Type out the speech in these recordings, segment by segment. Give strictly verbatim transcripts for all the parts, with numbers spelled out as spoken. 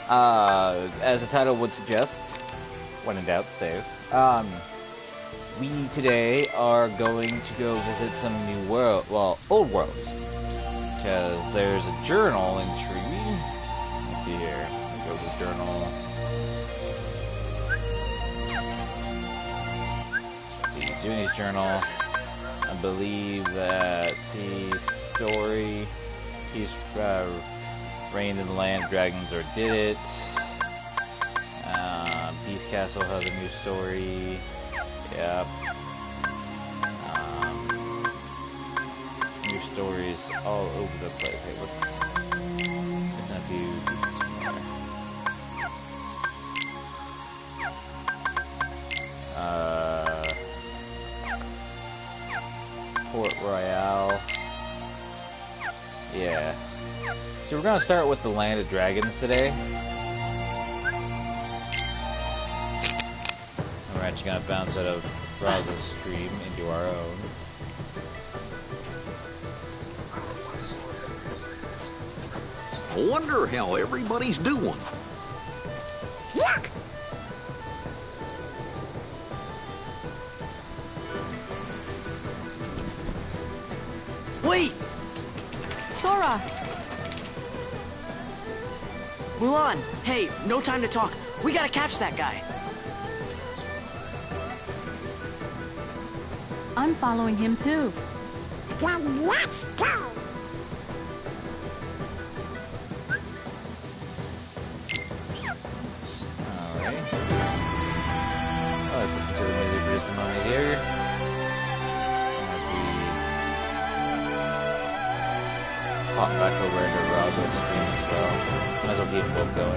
Uh, as the title would suggest, when in doubt, save. Um, we today are going to go visit some new world, well, old worlds, because there's a journal entry. Let's see here. Let's go to the journal. Let's see, Junie's journal. I believe that his story. He's uh, reigned in the land of dragons, or did it. Uh, Beast Castle has a new story. Yep. Um, new stories all over the place. Hey, what's missing a few pieces from there. Uh, Port Royale. Yeah. So we're gonna start with the Land of Dragons today. We're actually gonna bounce out of Raza's stream into our own. I wonder how everybody's doing. Yuck! Wait! Sora! Mulan, hey, no time to talk. We gotta catch that guy. I'm following him too. Then let's go! Alright. Oh, let's listen to the music for just a moment here. As we pop back over into Raza's stream as well. Might as well keep them both going.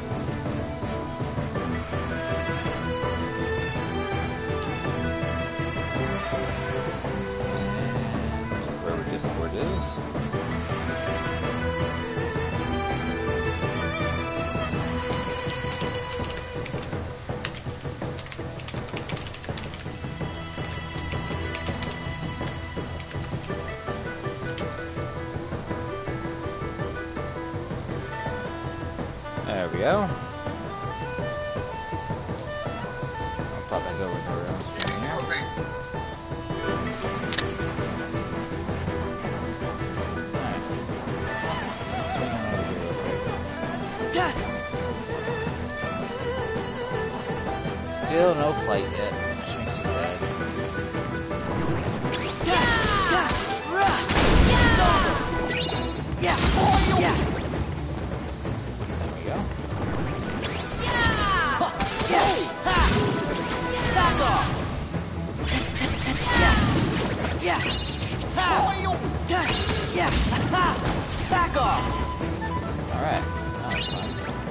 And wherever Discord is. There we go. I'll pop back over to our own stream here. Alright. Let's swing on over here real quick. Still no flight yet, which makes me sad. Yeah! Yeah! Yeah! Back off! Yeah! Yeah! Ha! Yeah! Ha! Back off! Alright. That was fun.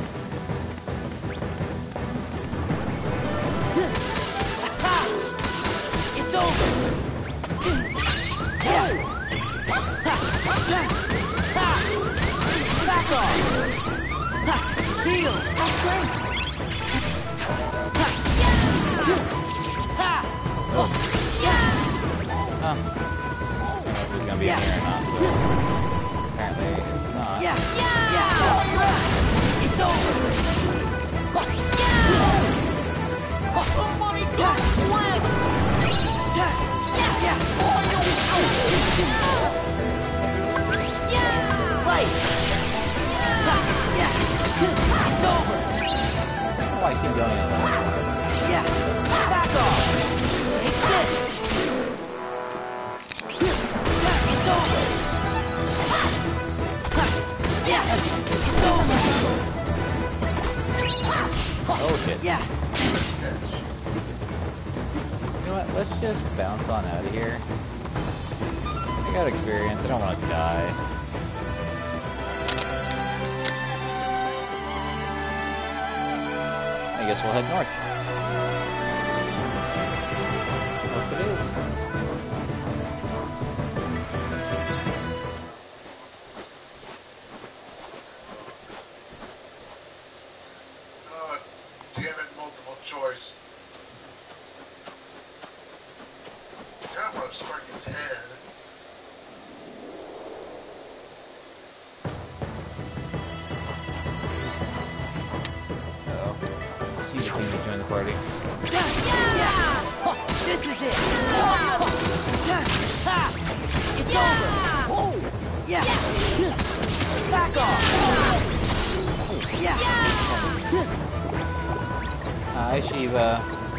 Ha! It's over! Yeah! Ha! Ha! Back off! Ha! Heal! That's great! Oh. Huh. I don't know if it's gonna be Yeah. in here or not, but apparently it's not. Yeah! Yeah! It's over! Somebody got away! Yeah! Right! Yeah! It's over! Oh, I keep going on that. Yeah! Back off! Take this! It's over! Yeah! It's over! Oh shit. Yeah! You know what? Let's just bounce on out of here. I got experience. I don't want to die. I guess we'll head north. North it is. Oh, damn it, multiple choice. I don't want to spark his head. Can you join the party? This is it. It's over. Oh. Yeah. Back off. Yeah. Hi, Shiva.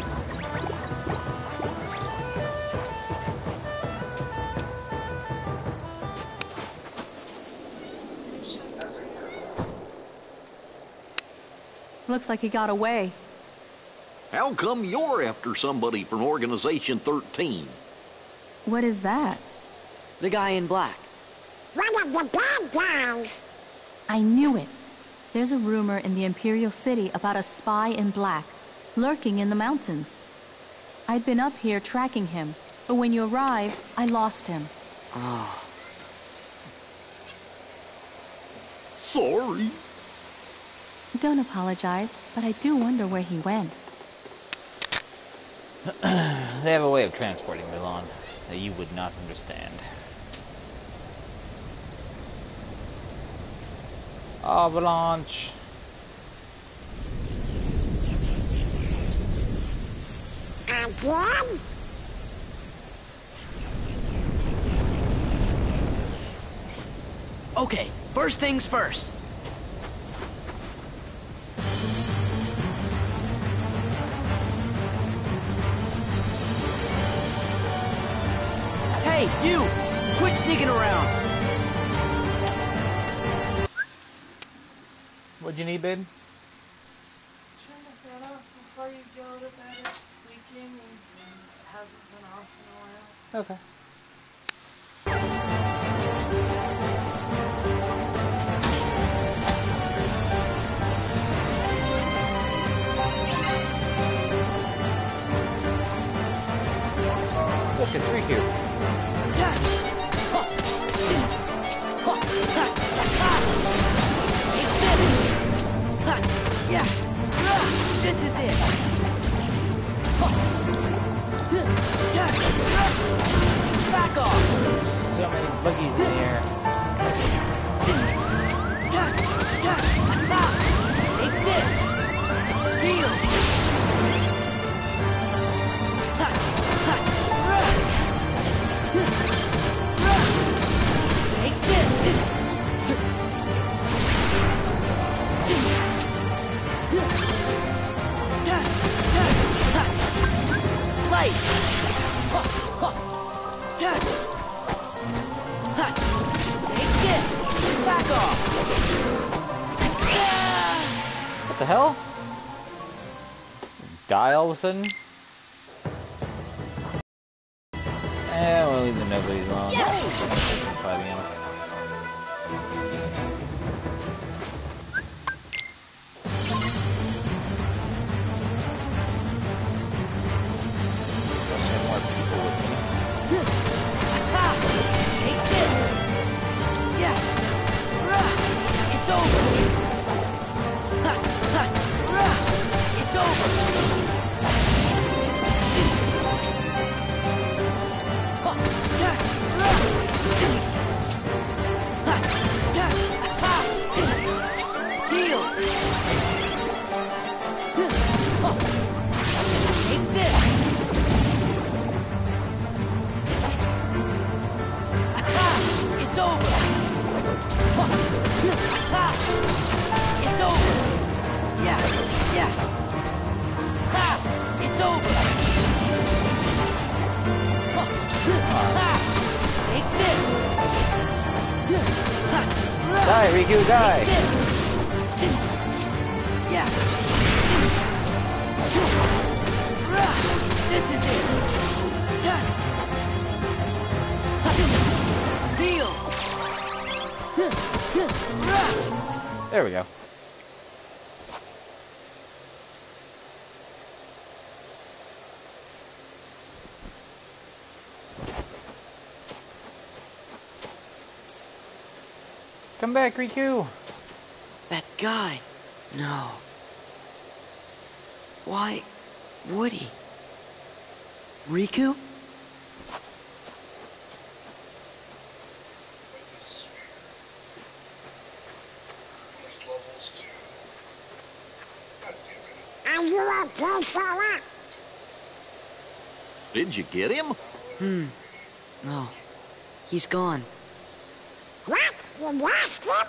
Looks like he got away. How come you're after somebody from Organization thirteen? What is that? The guy in black. One of the bad guys. I knew it. There's a rumor in the Imperial City about a spy in black, lurking in the mountains. I'd been up here tracking him, but when you arrived, I lost him. Oh. Sorry. Don't apologize, but I do wonder where he went. They have a way of transporting Milan that you would not understand. Avalanche. Again? Okay, first things first. Hey, you! Quit sneaking around! What'd you need, babe? Turn the fan off before you go to bed. It's squeaking and it hasn't been off in a while. Okay. Look, it's Riku. Yeah, this is it. Back off. So many buggies in the air. Take this. Heal. Take this. Light. Take this. Back off. What the hell? Die all of a sudden? Eh, we'll leave the nobodies alone. Fighting him. More people with me. Take this. Yeah. It's over. It's over. Heal. Take this. It's over. It's over. Yeah, yeah. It's over. Take this. Die, Riku, die! Take this. Yeah. This is it. Heal. There we go. Come back, Riku! That guy. No. Why would he? Riku? There's levels too. God damn it. Are you okay, fella? Did you get him? Hmm. No. He's gone. What? You lost him?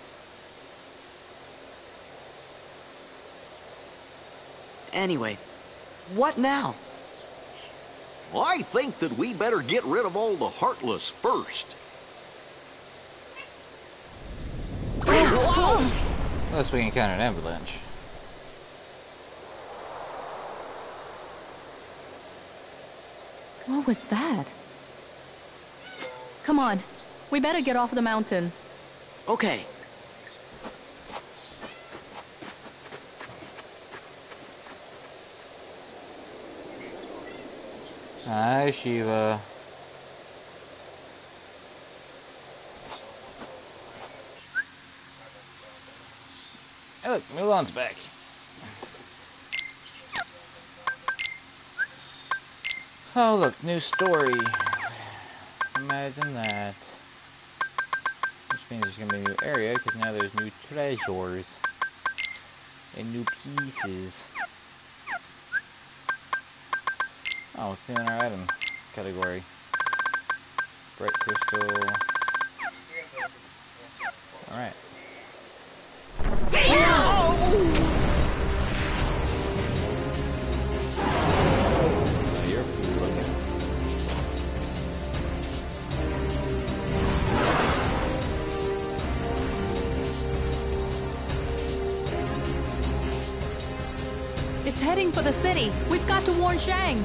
Anyway, what now? I think that we better get rid of all the Heartless first. Unless we encounter an avalanche. What was that? Come on. We better get off the mountain. Okay. Hi, Shiva. Hey, look, Mulan's back. Oh, look, new story. Imagine that. Which means there's gonna be a new area, because now there's new treasures. And new pieces. Oh, it's new in our item category. Bright crystal. Alright. So you're food looking. It's heading for the city. We've got to warn Shang.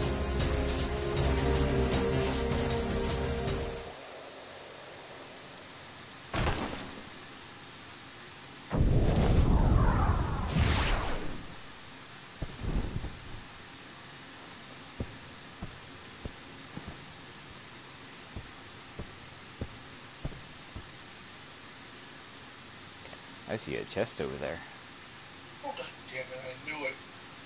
I see a chest over there. Oh, God damn it, I knew it.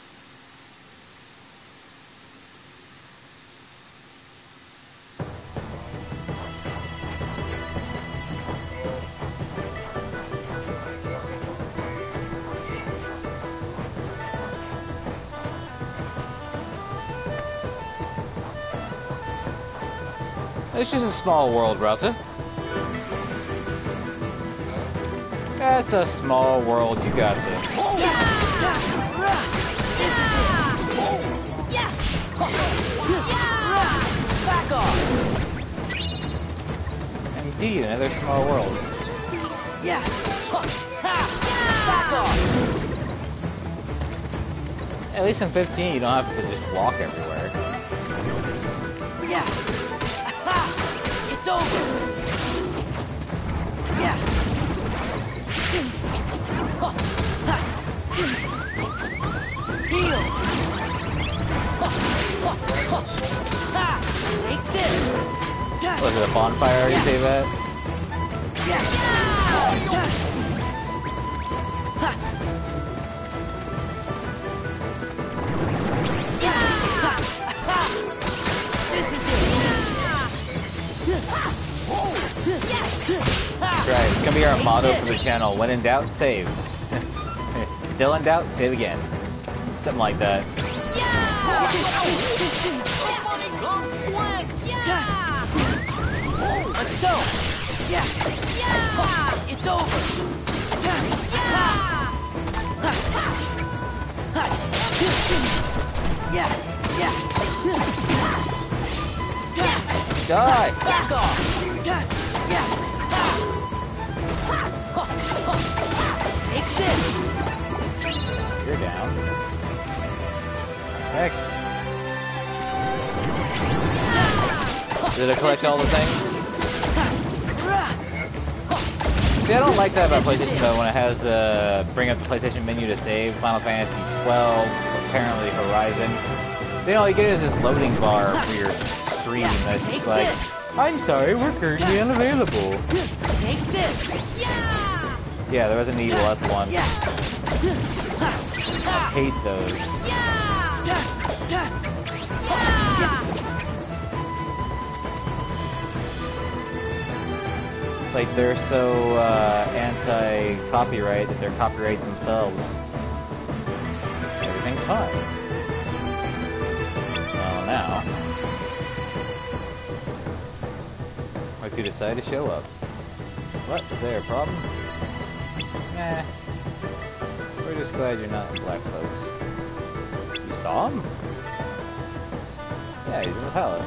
It's just a small world, Russell. That's a small world, you got this. Back off! Indeed, another small world. Yeah. Back off! At least in fifteen, you don't have to just walk everywhere. Yeah. It's over. Yeah. Heal. Take this. Was it a bonfire already say that? Yeah. This is it. Right, it's gonna be our motto for the channel. When in doubt, save. Still in doubt, save again. Something like that. Let's go. Yeah. It's over. Yeah. Yeah. Die! Back off. Yeah. Take this. You're down. Next. Did it collect all the things? See, I don't like that about PlayStation though, when it has the bring up the PlayStation menu to save Final Fantasy twelve, apparently Horizon. So, you know, you get is this loading bar for your screen that's just like, I'm sorry, we're currently unavailable. Take this. Yeah, there was an Evil S one. Yeah. I hate those. Like, they're so uh, anti-copyright that they're copyright themselves. Every everything's fine. Well, now... I could decide to show up. What? Is there a problem? Nah. We're just glad you're not in black clothes. You saw him? Yeah, he's in the palace.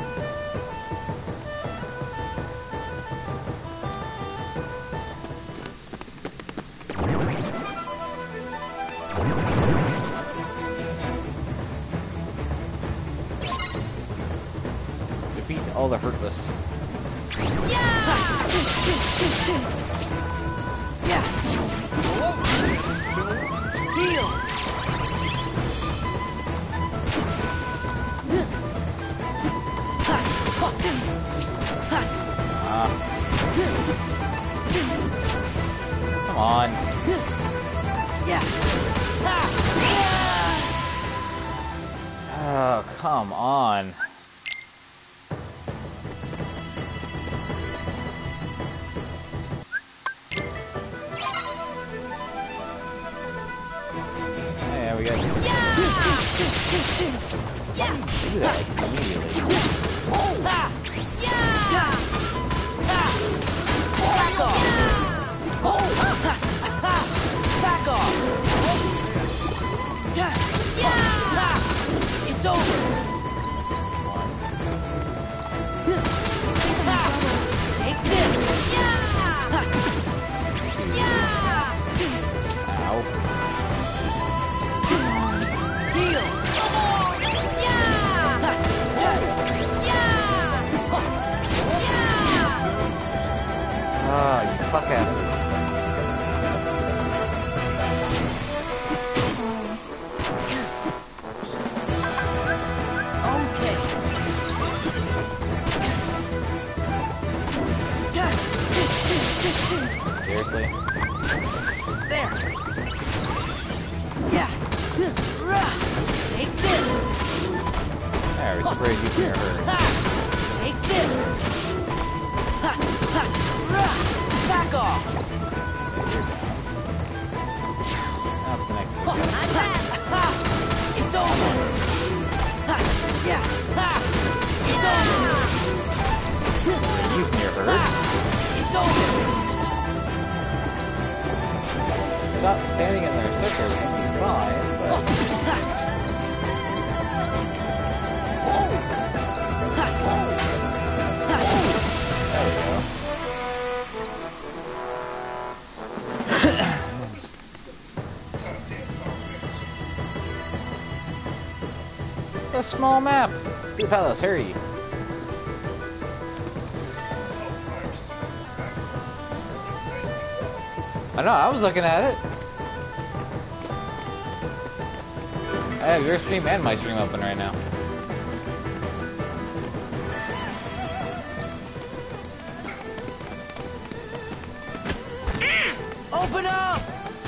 Defeat all the Hurtless. Yeah! Heal! Uh, come on. Yeah. Oh, come on. Yeah, we got. Yeah! Do that like, immediately. Yeah! Back off! Back off! Yeah! It's over! Take this! Yeah! Yeah! Ow. Heal! Yeah! Yeah! Ah, you fuckasses. Seriously? There. Yeah. Take this. There, we separated you from your herd. Take this. Back off. Now it's the next big guy. It's over. Yeah. It's over. You from your herd. It's over. Stop standing in their circles and be fine, but... There we go. It's a small map. To the palace, hurry. I know, I was looking at it. I have your stream and my stream open right now. Open up!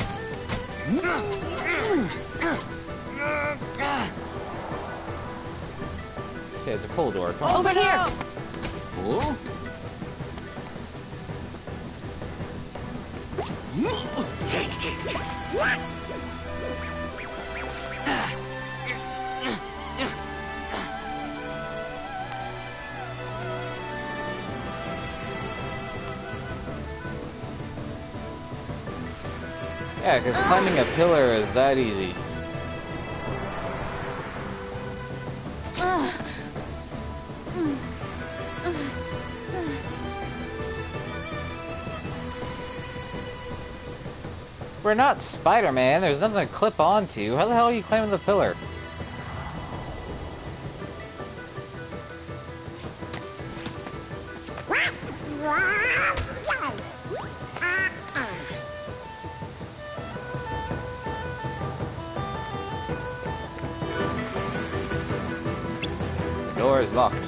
See, it's a pull door. Come on. Over here! Huh? Yeah, because climbing a pillar is that easy. We're not Spider-Man, there's nothing to clip onto. How the hell are you climbing the pillar? The door is locked.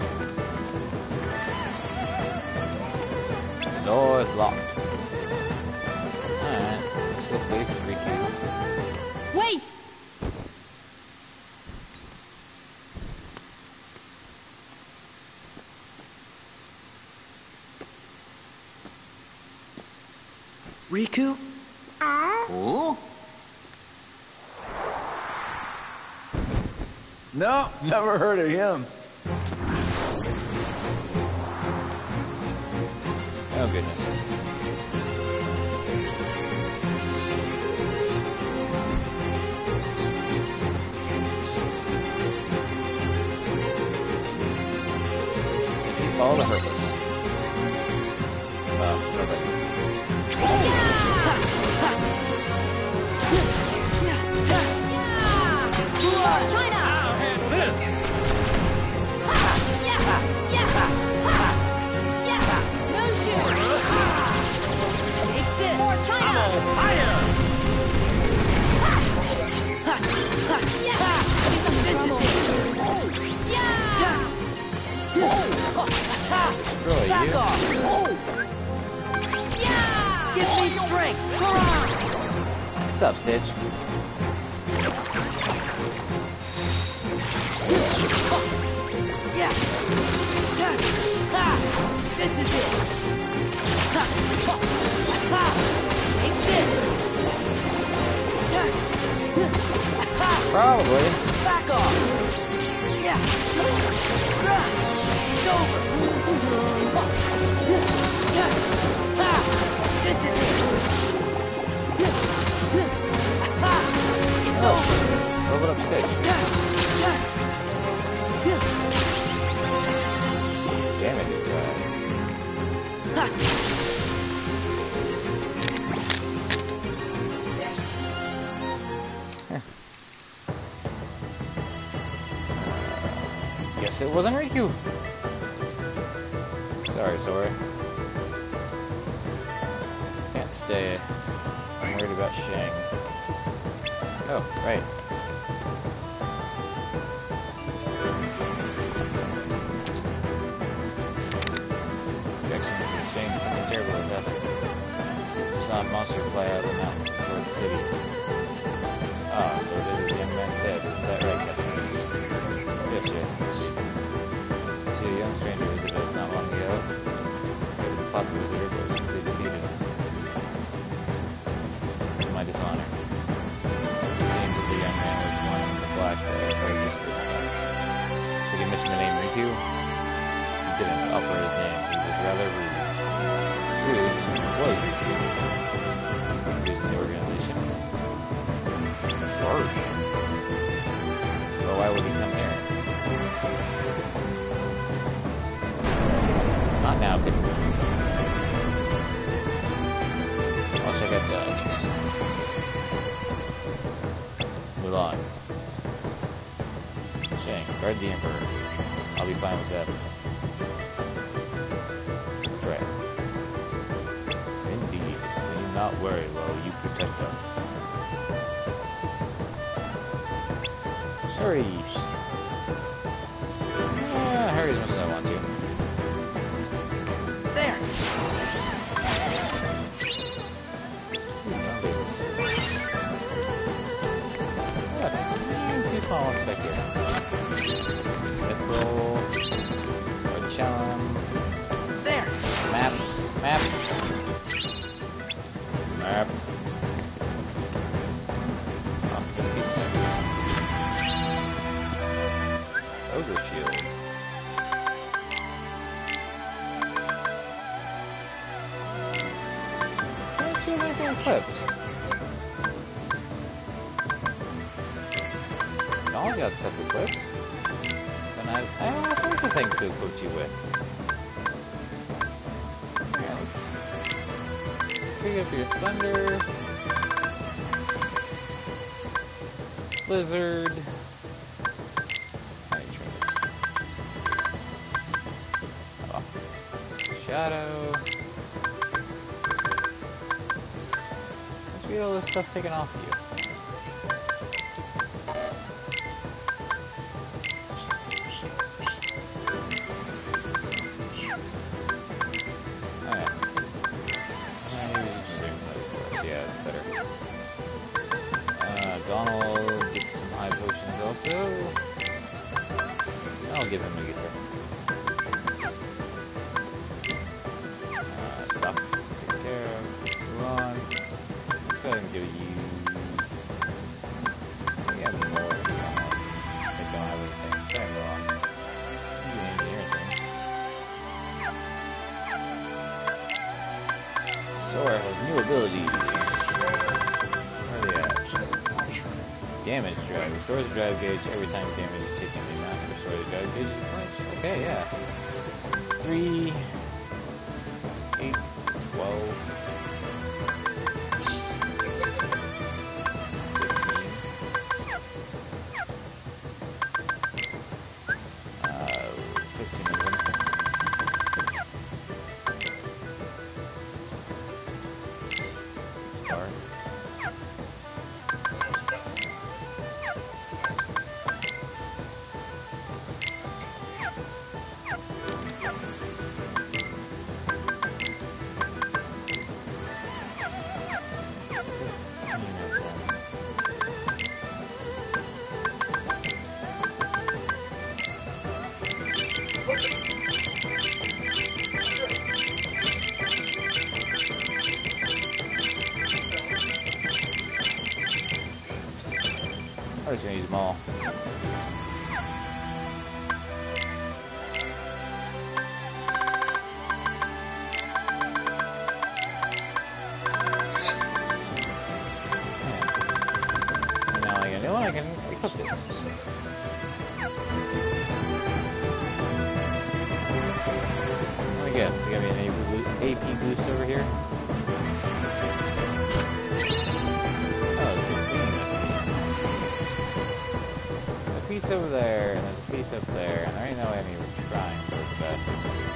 The door is locked. Alright, let's go face Riku. Wait! Riku? Huh? No, never heard of him. Oh, goodness. If you follow the Herbless. Well, Herbless. China! I'll handle this! No shoot! Take this! More China! I'm on fire! This is it. Yeah! Really, Back you? off. Yeah! Give me strength. Hurrah! What's up, Stitch? Yeah. Ha. This is it. Ha. Ha. Take this. Ha. Probably. Back off. Yeah. It's over. Ha. This is it. Ha. It's over. Roll it up, Stitch. Damn it, uh, Ha. guess it wasn't Riku. Sorry, Sora. Can't stay. I'm worried about Shang. Oh, right. Jackson, Shang, something terrible has happened. We saw a monster fly out of the mountain toward the city. Ah, so it is as the young man said. Is that right, Captain? Yes, yes. See a young stranger visited us not long ago. The popular visitor was completely defeated. To my dishonor. It seems that the young man was the one in the black that I heard whispers about. Did he mention the name Riku? He didn't offer his name. He was rather rude. Rude? Was Riku? He was in the organization. Charge. Well, why would he come here? Not now, kid. I'll check outside. Mulan. Shang, guard the Emperor. I'll be fine with that. Right. Indeed. Do not worry while you protect us. Hurry! Yeah, hurry as much as I want to. There. Look, mm, two small ones back here. Mithril, or Challum, There. map, map, map. Oh, just a piece of map. Ogre shield. I don't feel anything equipped. All got stuff equipped. And I, I have all sorts of things to equip you with. Yeah, let's pick up your thunder. Blizzard. Alright, try this. Oh. Shadow. Let's get all this stuff taken off you. I'll give him a guitar. Uh, stop. Take care of. Move on. Let's go ahead and give you. We have more. I don't have Damage drive. Restores the drive gauge every time damage is taken. Do not restore the drive gauge. Okay, yeah. Three, eight, twelve. I'm just gonna use them all. And now I can, oh, I can equip this. Let me guess, you got me an A P boost over here? Piece over there, and there's a piece up there, and there ain't no way me trying for the best.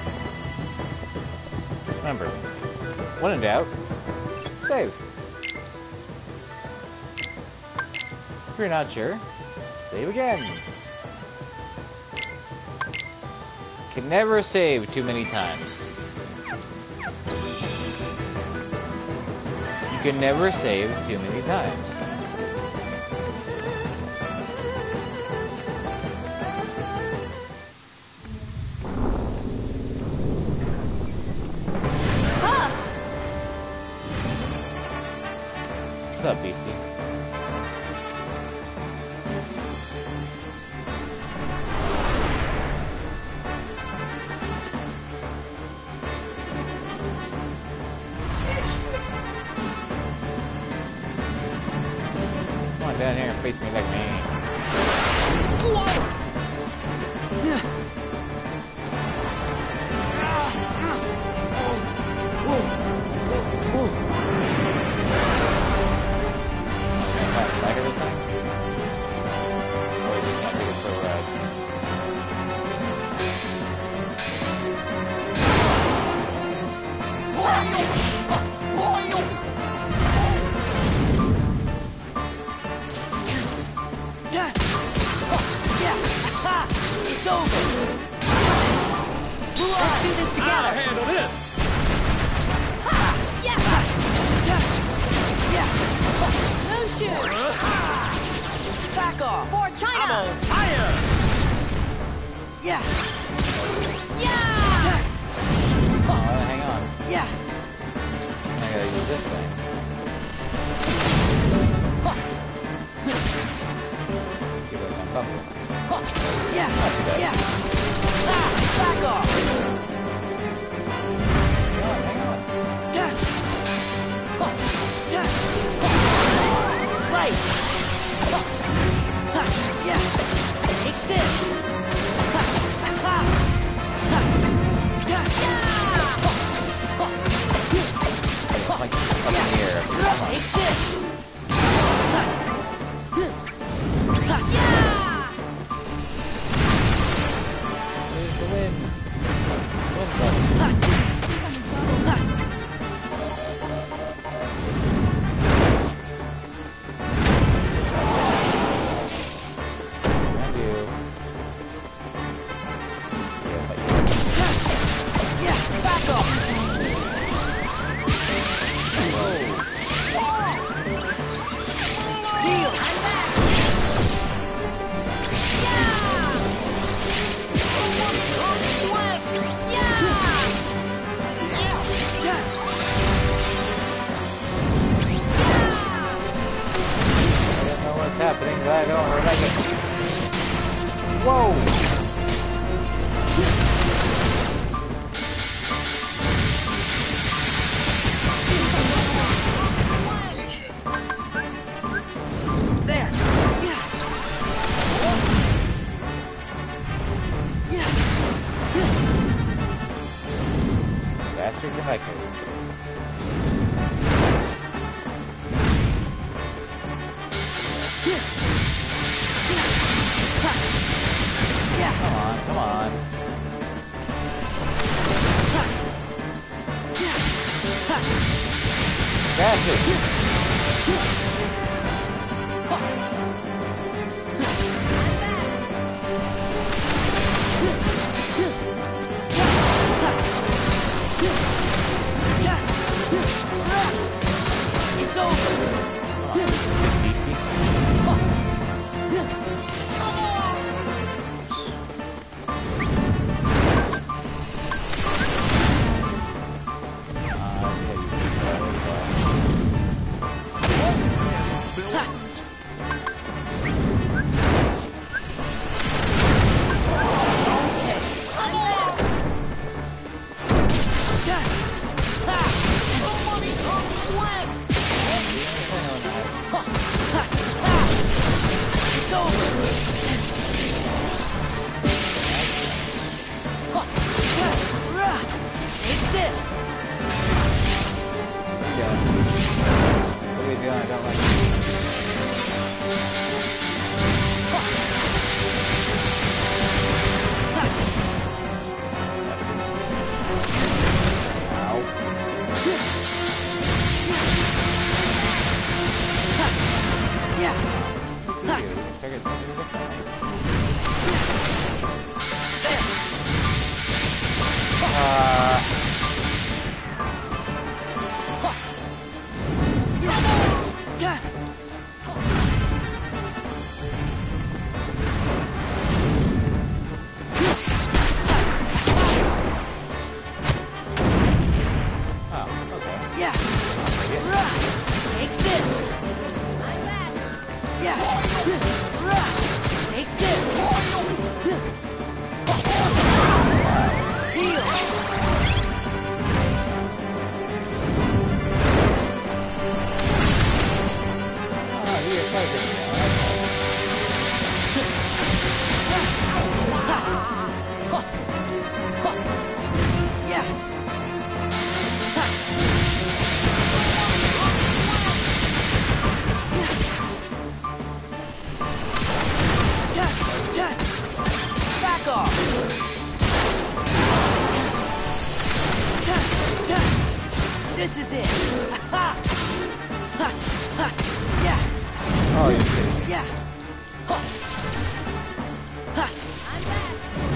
Remember, when in doubt, save. If you're not sure, save again. Can never save too many times. You can never save too many times. What's up, beastie? Come on down here and face me like me. Back off! For China! I'm on fire! Yeah! Yeah! Oh, hang on. Yeah! I gotta use this thing. Give it some bubble. Yeah! Yeah! Ah, back off! Hang on, hang on. Yeah! Yeah! Right! Yeah! Take this! Like up in the air. Take this! Where's the wind? Wind button. Happening, but I don't like it. Whoa! There! Yeah! back here. Come on, come on. That's it. It's over. This is it. Ha! Ha! Ha! Yeah. Oh, you're kidding. Yeah. Ha! Ha! I'm back.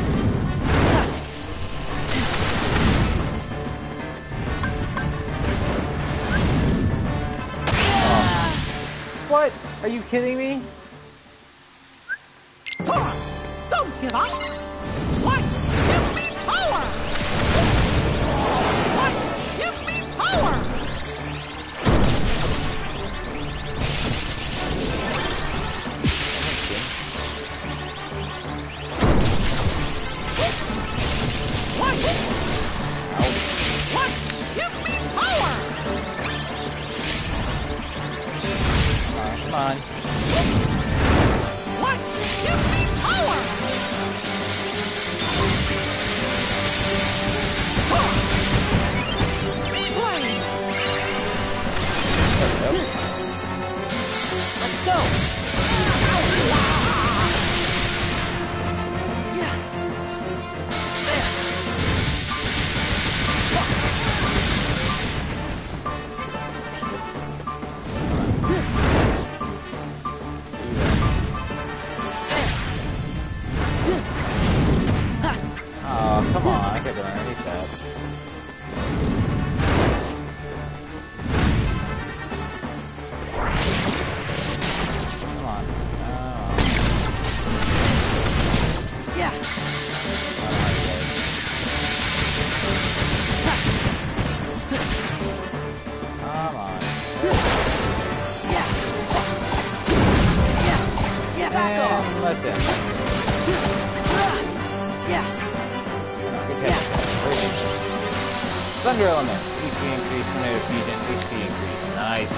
Oh. What? Are you kidding me? Sora, don't give up. What? Give me power. What? Give me power. What? What? Give me power. Come on. What? Give me power. Let's go. Yeah. There. Oh, come on. I could have done underneath that. Come on. Oh. Yeah. Come on. Yeah. Yeah. Yeah. Back off. And let them. Yeah. Yeah. Thunder element. H P increase, tornado fusion, H P increase. Nice.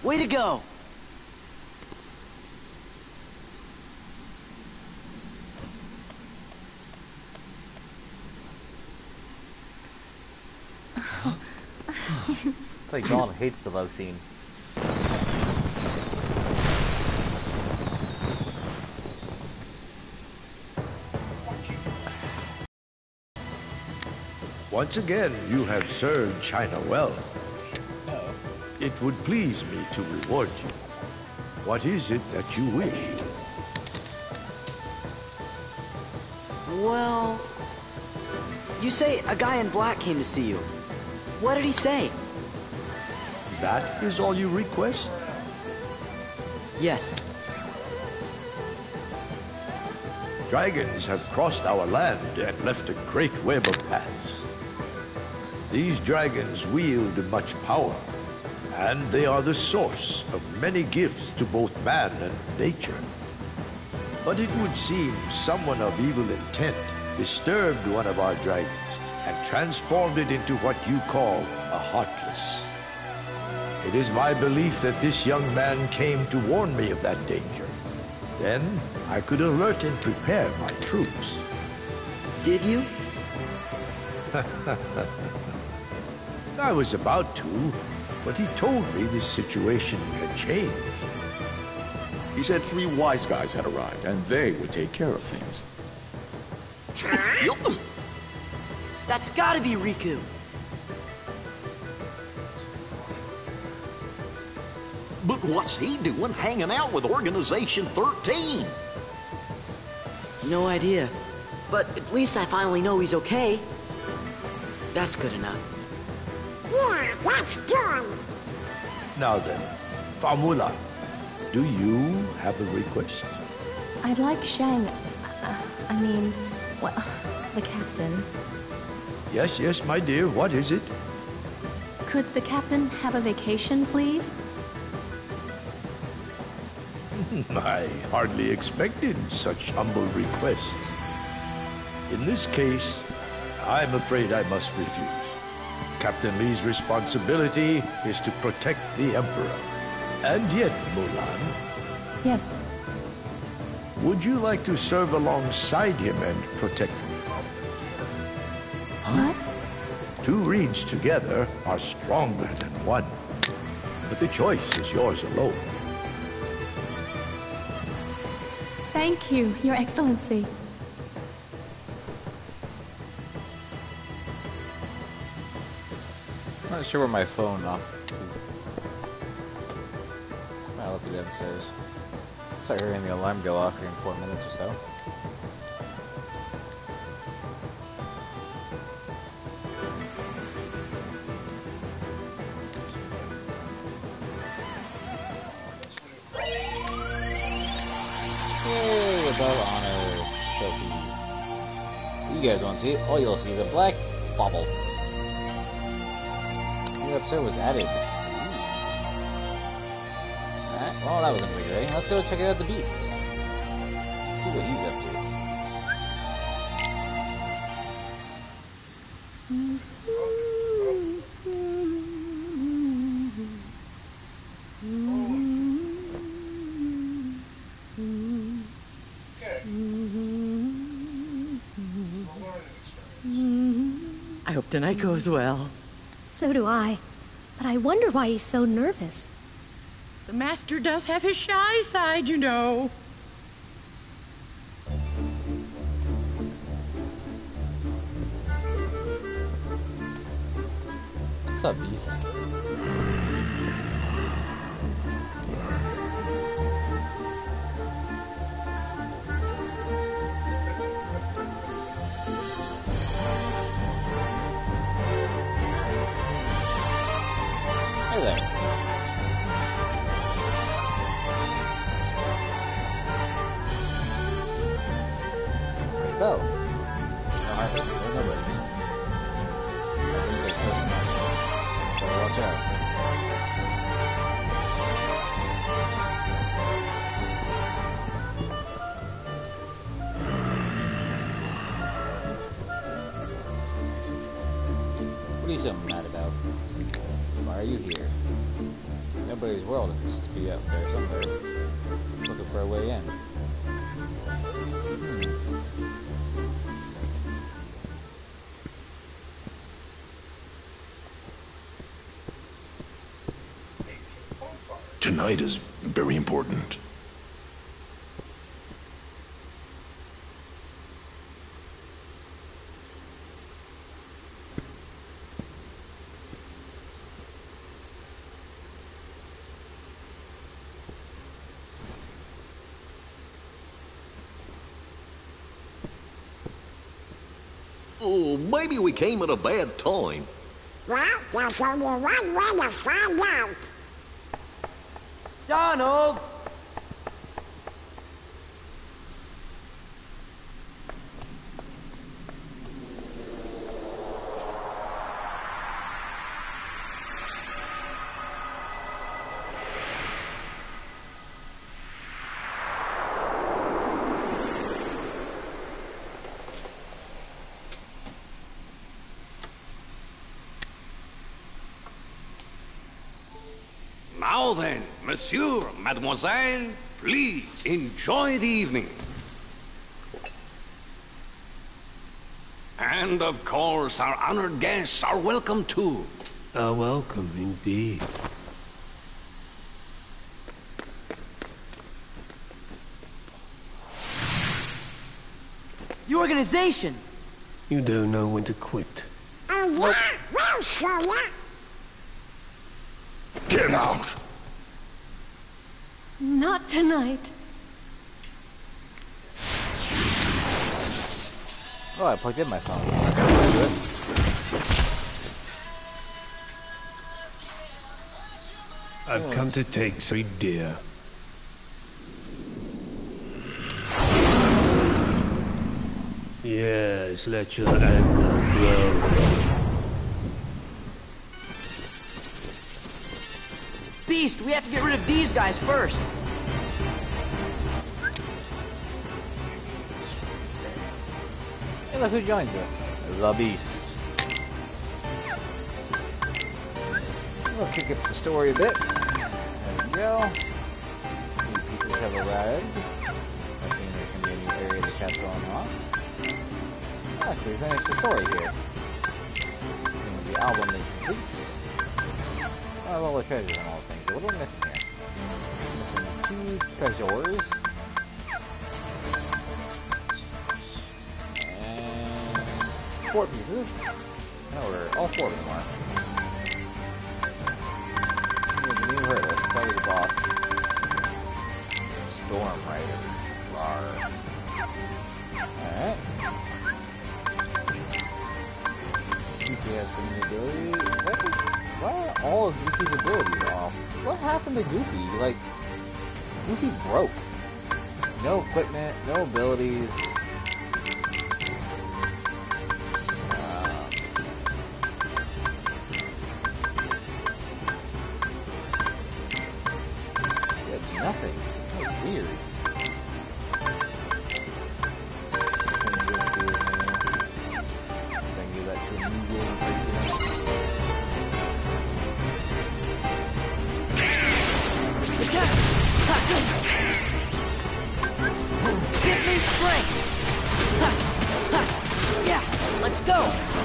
Way to go! It's like Dawn hates the love scene. Once again, you have served China well. Oh. It would please me to reward you. What is it that you wish? Well... You say a guy in black came to see you. What did he say? That is all you request? Yes. Dragons have crossed our land and left a great web of paths. These dragons wield much power, and they are the source of many gifts to both man and nature. But it would seem someone of evil intent disturbed one of our dragons and transformed it into what you call a heartless. It is my belief that this young man came to warn me of that danger. Then I could alert and prepare my troops. Did you? I was about to, but he told me this situation had changed. He said three wise guys had arrived, and they would take care of things. That's gotta be Riku. But what's he doing hanging out with Organization thirteen? No idea. But at least I finally know he's okay. That's good enough. Yeah, that's good. Now then, Famula, do you have a request? I'd like Shang... Uh, I mean, well, the captain. Yes, yes, my dear, what is it? Could the captain have a vacation, please? I hardly expected such humble request. In this case, I'm afraid I must refuse. Captain Lee's responsibility is to protect the Emperor. And yet, Mulan, Yes. would you like to serve alongside him and protect me? What? Two Reeds together are stronger than one. But the choice is yours alone. Thank you, Your Excellency. I'm not sure where my phone off. I'll look downstairs. Start hearing the alarm go off here in four minutes or so. Yay, above honor trophy. You guys want to see? All you'll see is a black bauble. New episode was added. Alright, well that was invigorating. Let's go check out the beast. See what he's up to. I hope tonight goes well. So do I. But I wonder why he's so nervous. The master does have his shy side, you know. What's up, beast? Hey there. Spell. No harvest, no numbers. I think they're close enough. So watch out. What are you so mad about? Why are you here? Nope. somebody's world. It has to be out there somewhere. Looking for a way in. Hmm. Tonight is very important. Oh, maybe we came at a bad time. Well, there's only one way to find out. Donald! Now then, monsieur, mademoiselle, please enjoy the evening. And of course, our honored guests are welcome too. A welcome indeed. The organization! You don't know when to quit. Oh, yeah? Well, sure, yeah. Get out! Not tonight. Oh, I plugged in my phone. That's really good. I've come to take sweet dear. Yes, let your anger grow. Beast, we have to get rid of these guys first. Hey, look who joins us. The Beast. We'll kick up the story a bit. There we go. New pieces have arrived. Must mean there can be a new area of the castle unlocked. Ah, we finished the story here. Means the album is complete. I have all the treasures and all the things. What are we missing here? Missing two treasures. And four pieces. No, we're all four of them are. The new hurdle. It's probably the boss. Storm Rider. Rawr. Alright. He has some new ability. What is... Why are all of Goofy's abilities off? What happened to Goofy? Like, Goofy broke. No equipment, no abilities. Um, he had nothing. That was weird. Can I give that to a new game system? Give me strength! Yeah, let's go!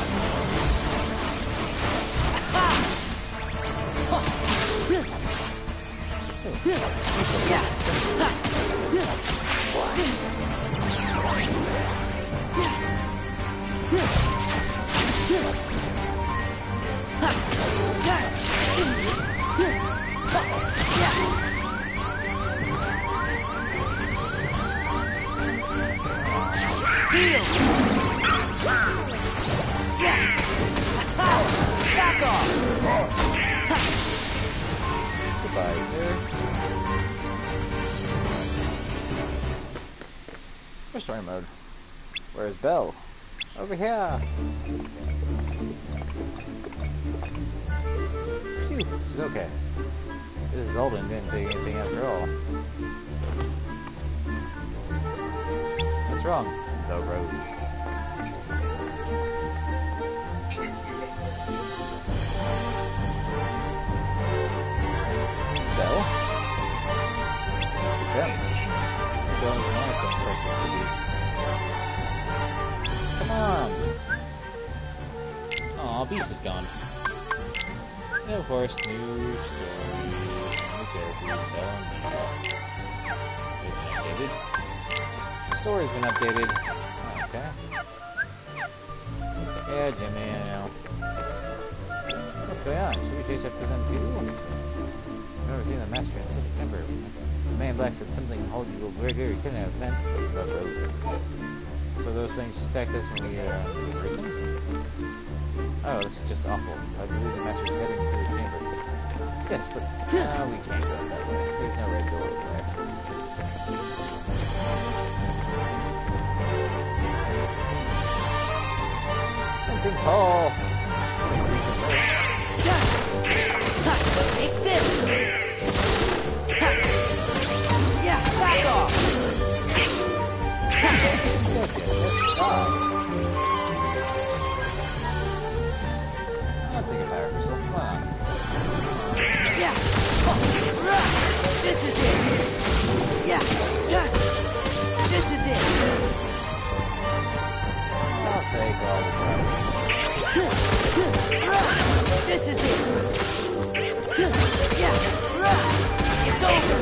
Back off! Goodbye, sir. Where's story mode? Where's Belle? Over here! Phew, this is okay. This Zoldan didn't take anything after all. What's wrong? The rose. him. Don't want to precious the beast. Come on! Aw, Beast is gone. And of course, new story, new characters, it's been updated. Story's been updated. Okay. Yeah, Jimmy, I know. What's going on? Should we chase after them too? I've never seen the master in such a temper. The man in black said something hold you over here. You couldn't have meant the roads. So those things attacked us when we were uh, breaking? Oh, this is just awful. I believe the master is heading to his chamber. Yes, but no, we can't go that way. There's no red door over there. Something tall. Take this! Yeah, back off! I'll take a power crystal. Come on. Yeah! This is it! Yeah! This is it! I'll take all the power. This is it! Yeah! It's over!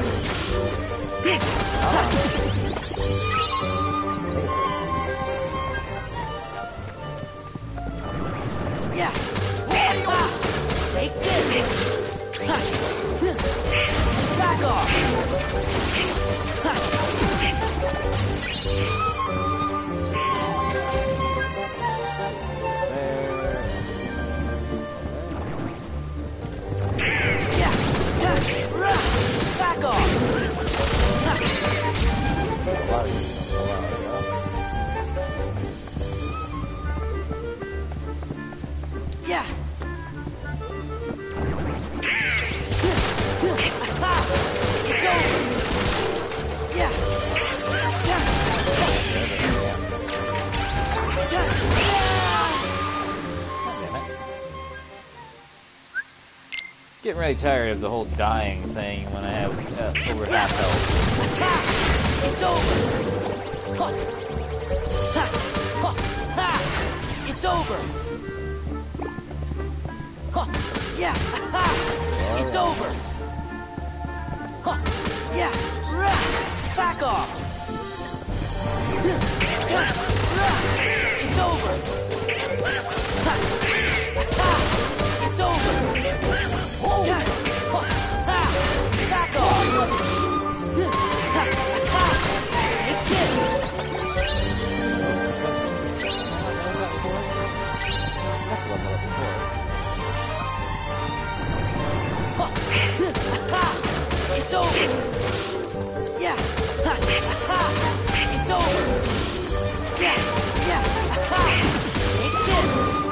Yeah! Take this! Back off! Back off! Yeah! It's over! Yeah! Getting really tired of the whole dying thing when I have uh, over half health. It's over! It's over! Yeah! It's over! Yeah! Back off! It's over! It's over! Back off! Take this! That's what I'm looking for. It's over! Yeah! It's over! Yeah! Yeah! Take this!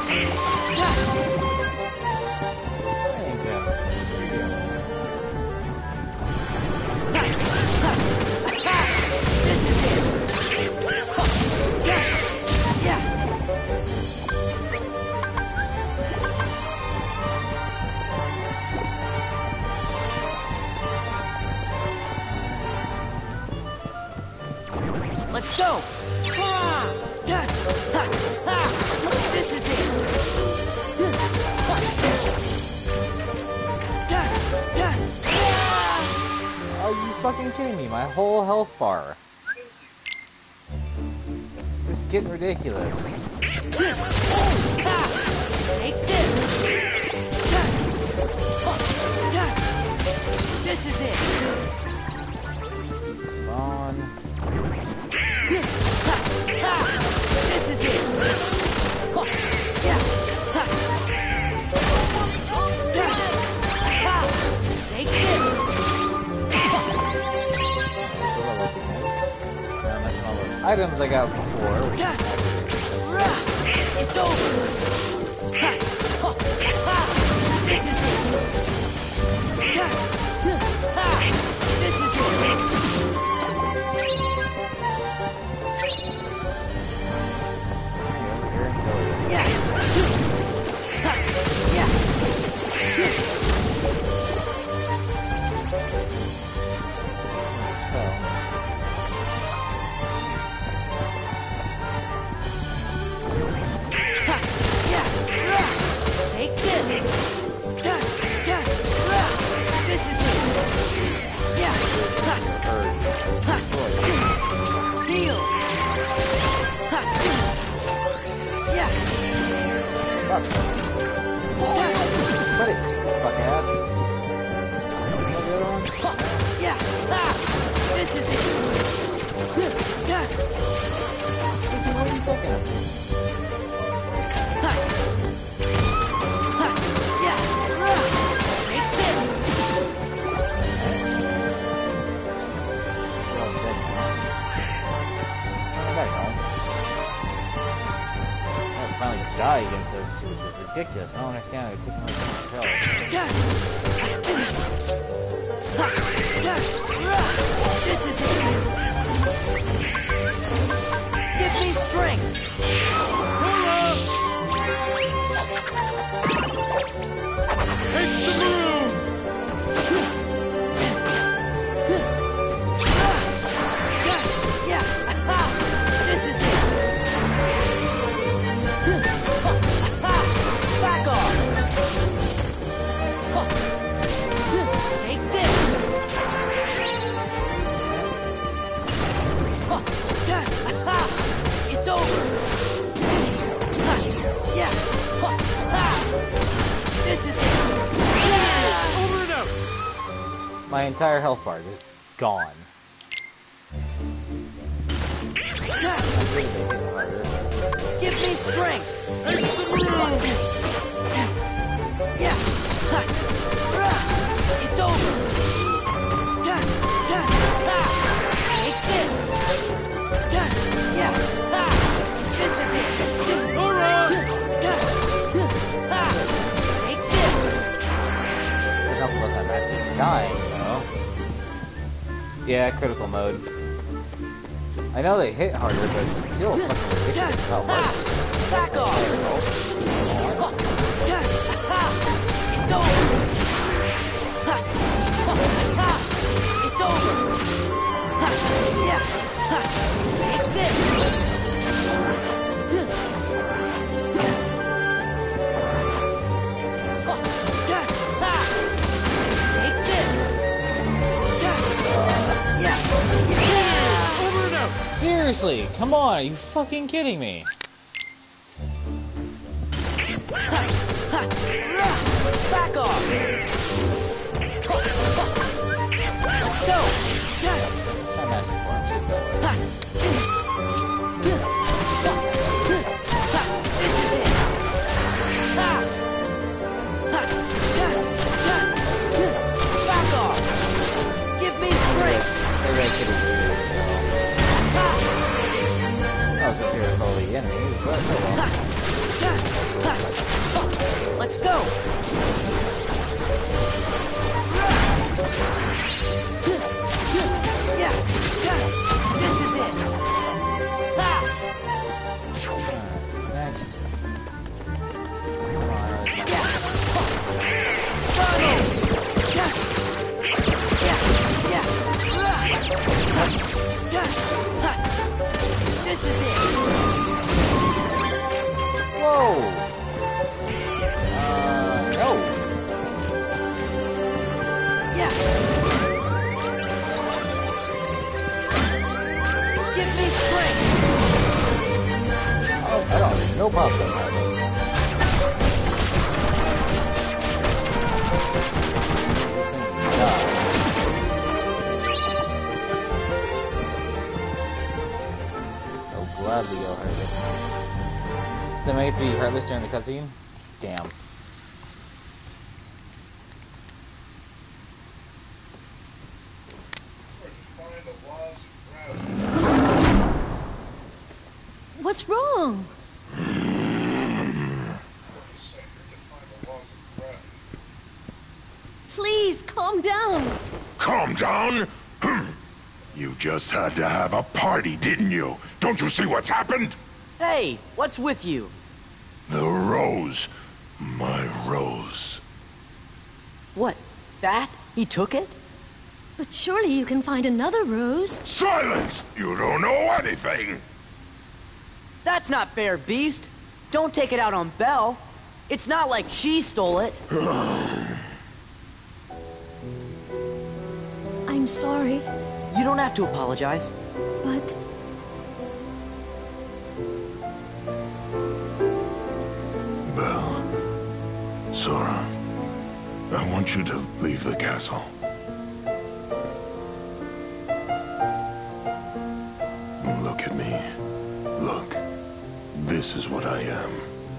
This is it! Yeah! Yeah! Let's go! This is it! Are you fucking kidding me? My whole health bar. It's getting ridiculous. Take this! This is it! Spawn. This is it! Yeah! Take this! Items I got before. It's over! This is it! This is it! Yeah! Yeah! fuck? Quit it, fuck ass. Yeah. Ah, this is it. What are you thinking? Finally die against those two, which is ridiculous. I don't understand how they're taking away so much health. This is it. Give me strength. Take the room. Yeah. This is it. Back off! Take this! It's over! Yeah! This is it! Over and out! My entire health bar is gone. Give me strength! Yeah! It's over! Take this! Yeah! This is it! Take this! There's no plus I'm actually dying, though. Yeah, critical mode. I know they hit harder, but it's still fucking ridiculous how hard. Back off! It's over! It's over! Yeah! Take this! Take this! Yeah! Over and out! Seriously, come on, are you fucking kidding me? Back off! Let's go! Try magic forms, keep going. This is it! Back off! Give me strength! Maybe I could have used it. I was up here with all the enemies, but oh well. Let's go! Yeah! This is it! Next. Yeah! Follow! Yeah! Yeah! This is it! Whoa! Uh, no! Yeah! Give me strength! Oh, I don't, there's no problem with this. Oh, gladly go heartless. Does that make it to be heartless during the cutscene? Damn. What's wrong? Please, calm down. Calm down? You just had to have a party, didn't you? Don't you see what's happened? Hey, what's with you? The rose. My rose. What? That? He took it? But surely you can find another rose. Silence! You don't know anything! That's not fair, Beast. Don't take it out on Belle. It's not like she stole it. I'm sorry. You don't have to apologize. But... Belle. Sora, I want you to leave the castle. Look at me. Look. This is what I am.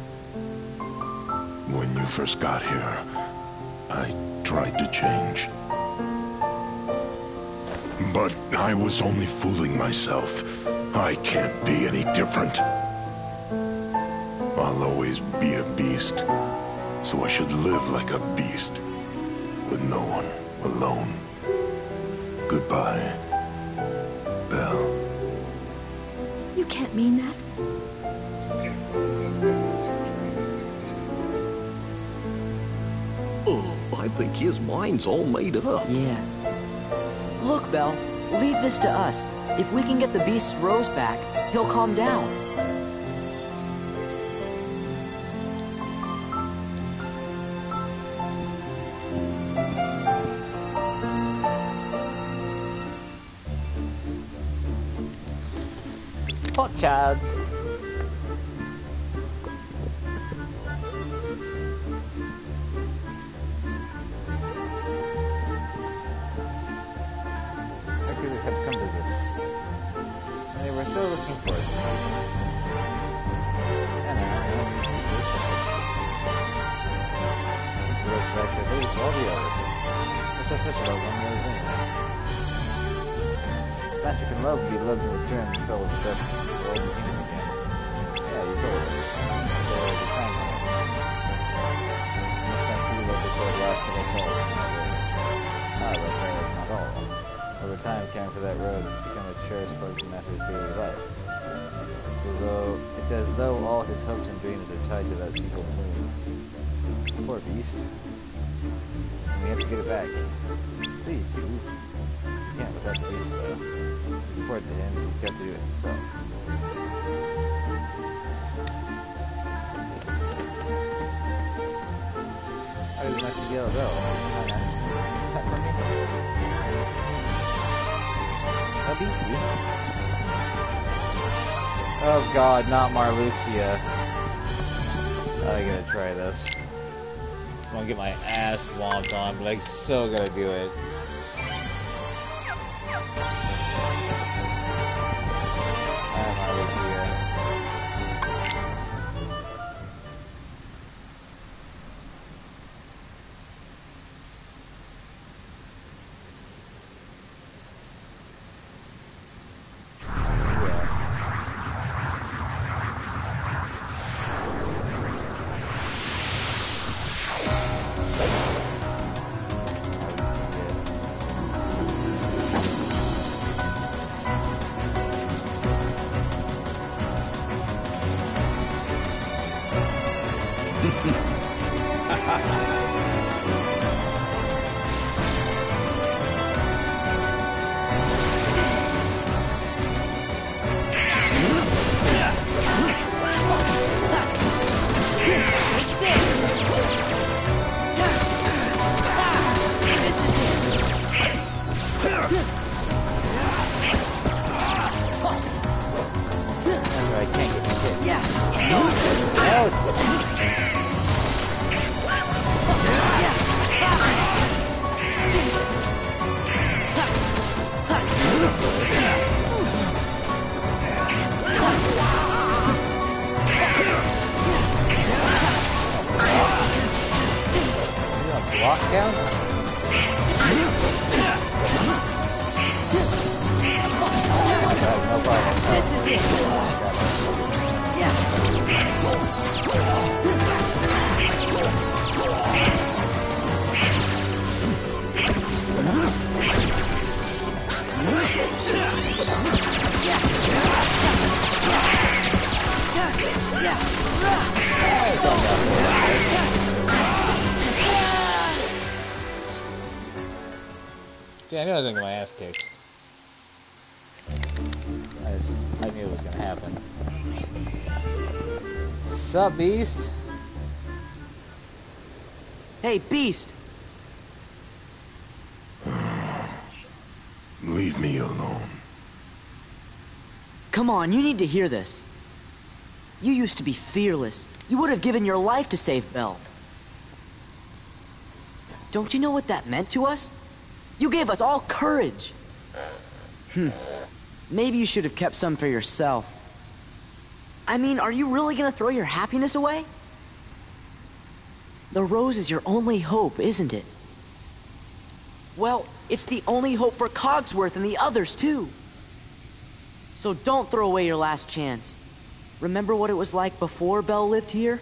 When you first got here, I tried to change. But I was only fooling myself. I can't be any different. I'll always be a beast. So I should live like a beast. With no one, alone. Goodbye, Belle. You can't mean that. Oh, I think his mind's all made up. Yeah. Look, Belle, leave this to us. If we can get the beast's rose back, he'll calm down. Hot child. How could we have come to this? They were so looking for it. And I don't know if this is it's a resurrection of these, all the others. What's so special about one of those anyway? Master can love be loved in return, the spell of the death of the old kingdom again. Yeah, you told us. There was a time limit. You spent three local court last for their calls and not yours. However, that was not all. Over time, caring for that rose has become a cherished part of the Master's daily life. It's as though, it's as though all his hopes and dreams are tied to that single moon. Poor beast. And we have to get it back. Please do. You can't without the beast, though. It's important to him, he's got to do it himself. How does Master Gale go? I'm asking that for me. A beastie? Oh god, not Marluxia. I gotta try this. I'm gonna get my ass whomped on, but I so gotta do it. Damn, I knew I was gonna get my ass kicked. I, just, I knew it was gonna happen. Sup, Beast? Hey, Beast! Leave me alone. Come on, you need to hear this. You used to be fearless. You would have given your life to save Belle. Don't you know what that meant to us? You gave us all courage. Hmm. Maybe you should have kept some for yourself. I mean, are you really gonna throw your happiness away? The rose is your only hope, isn't it? Well, it's the only hope for Cogsworth and the others, too. So don't throw away your last chance. Remember what it was like before Belle lived here?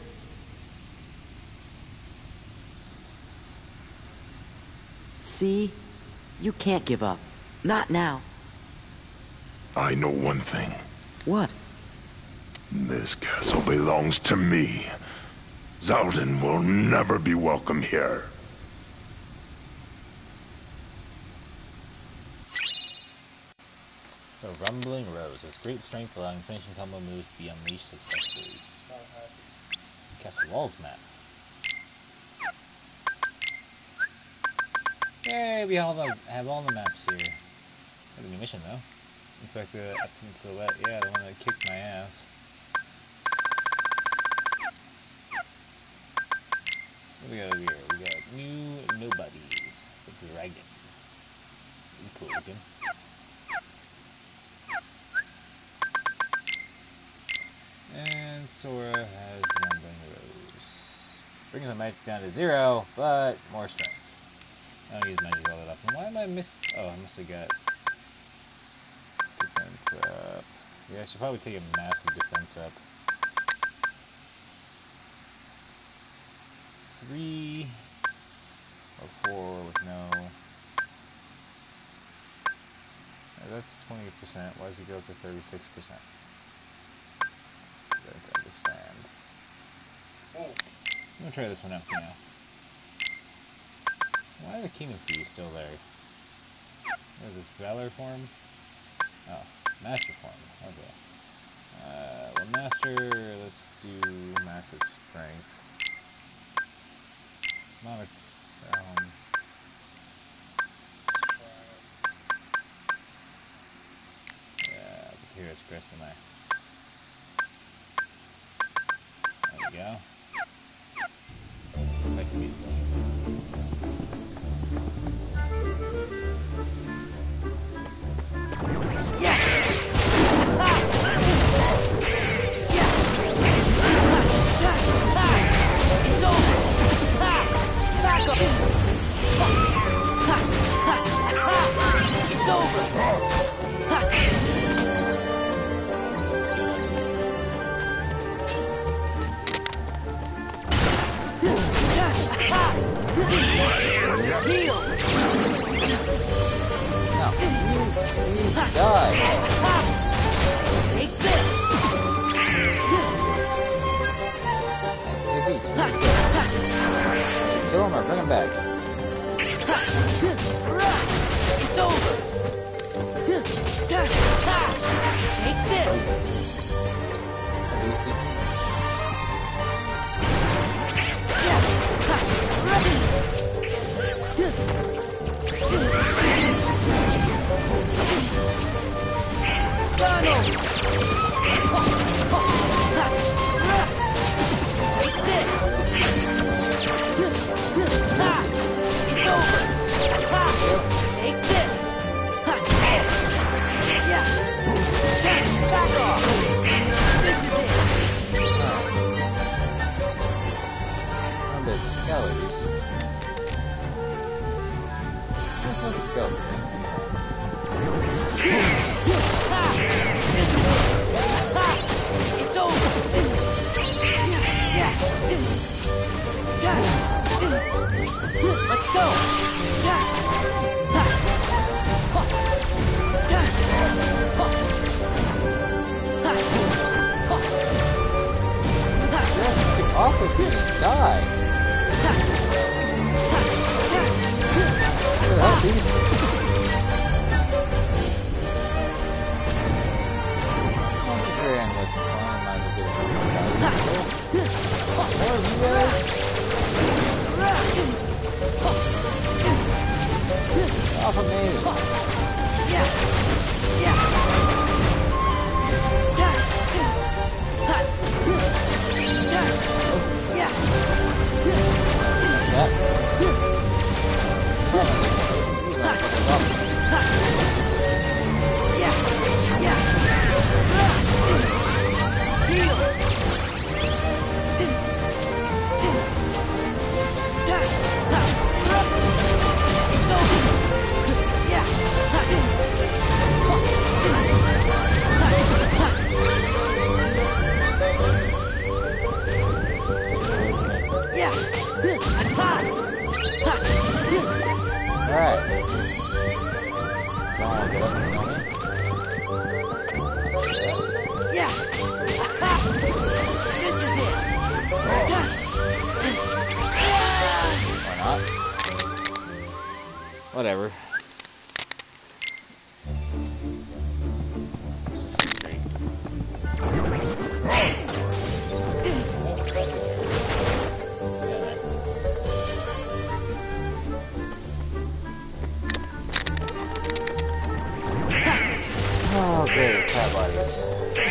See? You can't give up. Not now. I know one thing. What? This castle belongs to me. Zaldin will never be welcome here. The Rumbling Rose has great strength, allowing finishing combo moves to be unleashed successfully. Castle Walls map. Yay, we all the, have all the maps here. Got a new mission though. Inspect the absent silhouette. Yeah, the one that kicked my ass. What do we got over here? We got new nobodies. The dragon. He's cool looking. And Sora has the Rumbling Rose. Brings the magic down to zero, but more strength. I don't use magic all that often. Why am I miss? Oh, I must have got defense up. Yeah, I should probably take a massive defense up. Three or four with no. Yeah, that's twenty percent. Why does it go up to thirty-six percent? Don't understand. I'm gonna try this one out for now. Why are the Kingdom Keys still there? What is this, Valor form? Oh, Master form. Okay. Uh, well, Master, let's do Massive Strength. Not a, um... yeah, but here it's Crest and I. There we go. That can be kill him or bring him back. It's over. Take this. Take this. It's over. Take this. Yeah. Back off. This is it. Oh, there's skellies. Where's supposed to go? It's over. Yeah. Let's go. Just get off of me and die. Where the hell these? More of you guys? Off of me! Yeah! Yeah! Yeah! whatever. Oh, great, cat bodies.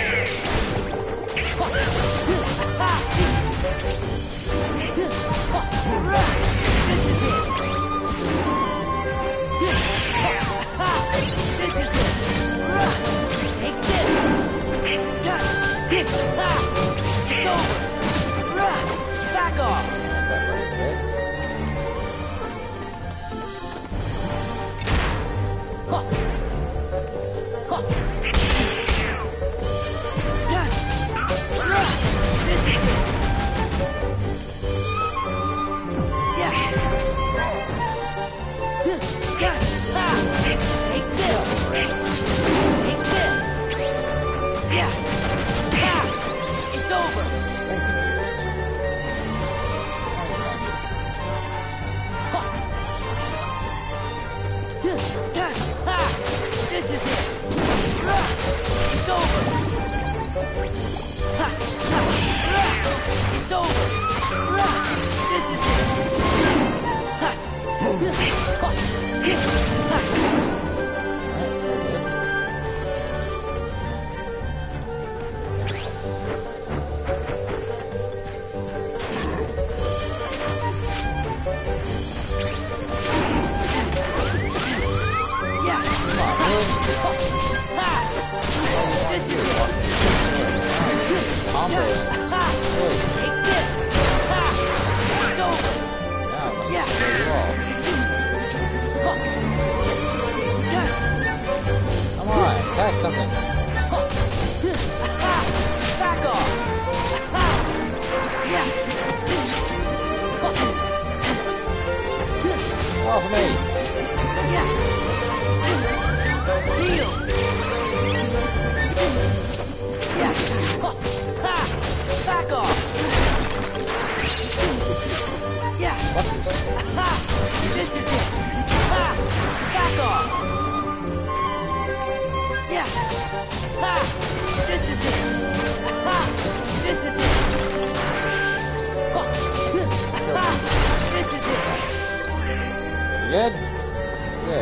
Good? Good.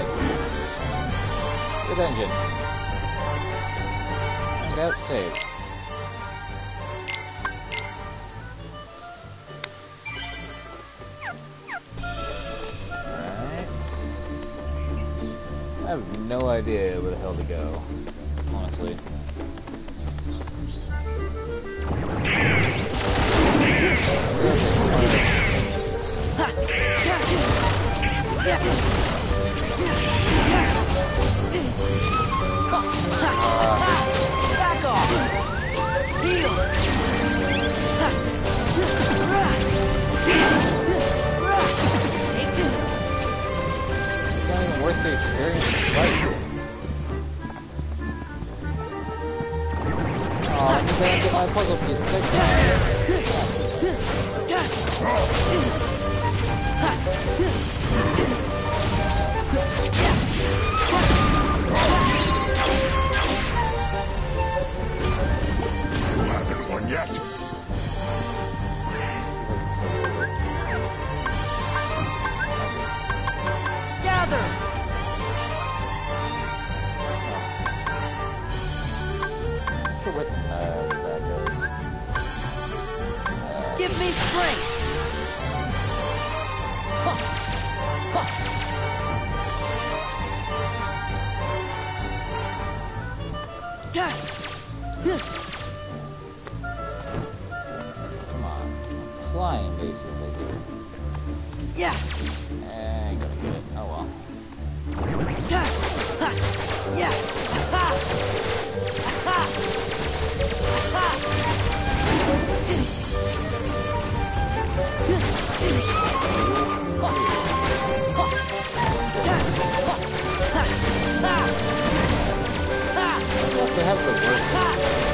Good engine. And out, save. Alright. I have no idea where the hell to go, honestly. Back off! Heal! It's not even worth the experience to fight. Oh, I'm just gonna get my puzzle piece because I can't. You haven't won yet. Gather! Not sure what uh, that does. Uh, Give me strength! Huh. Huh. Come on. Flying, basically, here. Yeah. Eh, I gotta get it. Oh well. Yeah. You have to have the worst.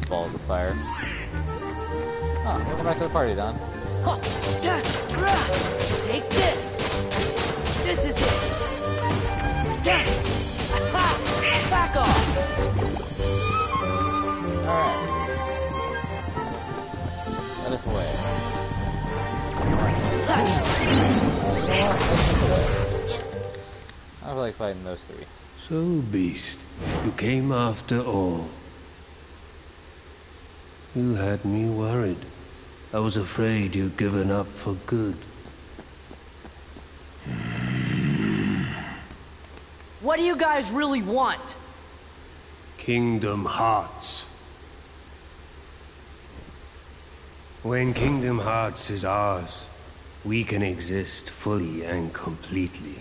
balls of fire. Oh, welcome back to the party, Don. Take this! This is it! Back off! Alright. Let us away. I feel like fighting those three. So, Beast, you came after all. You had me worried. I was afraid you'd given up for good. What do you guys really want? Kingdom Hearts. When Kingdom Hearts is ours, we can exist fully and completely.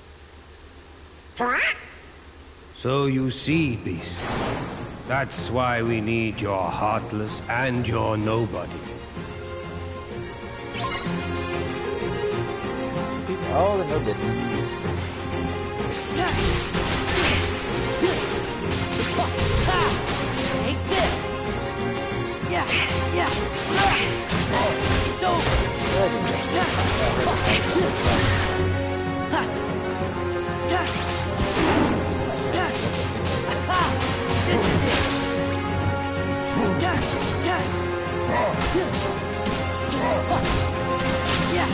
So you see, Beast, that's why we need your Heartless and your Nobody. Oh, the Nobodies. Take this! Yeah, yeah! It's over! This is it! Yeah!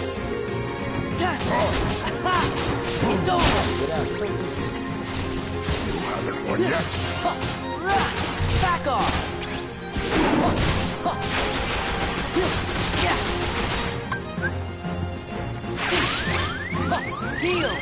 It's over! You haven't won yet. Back off! Yeah! Heal!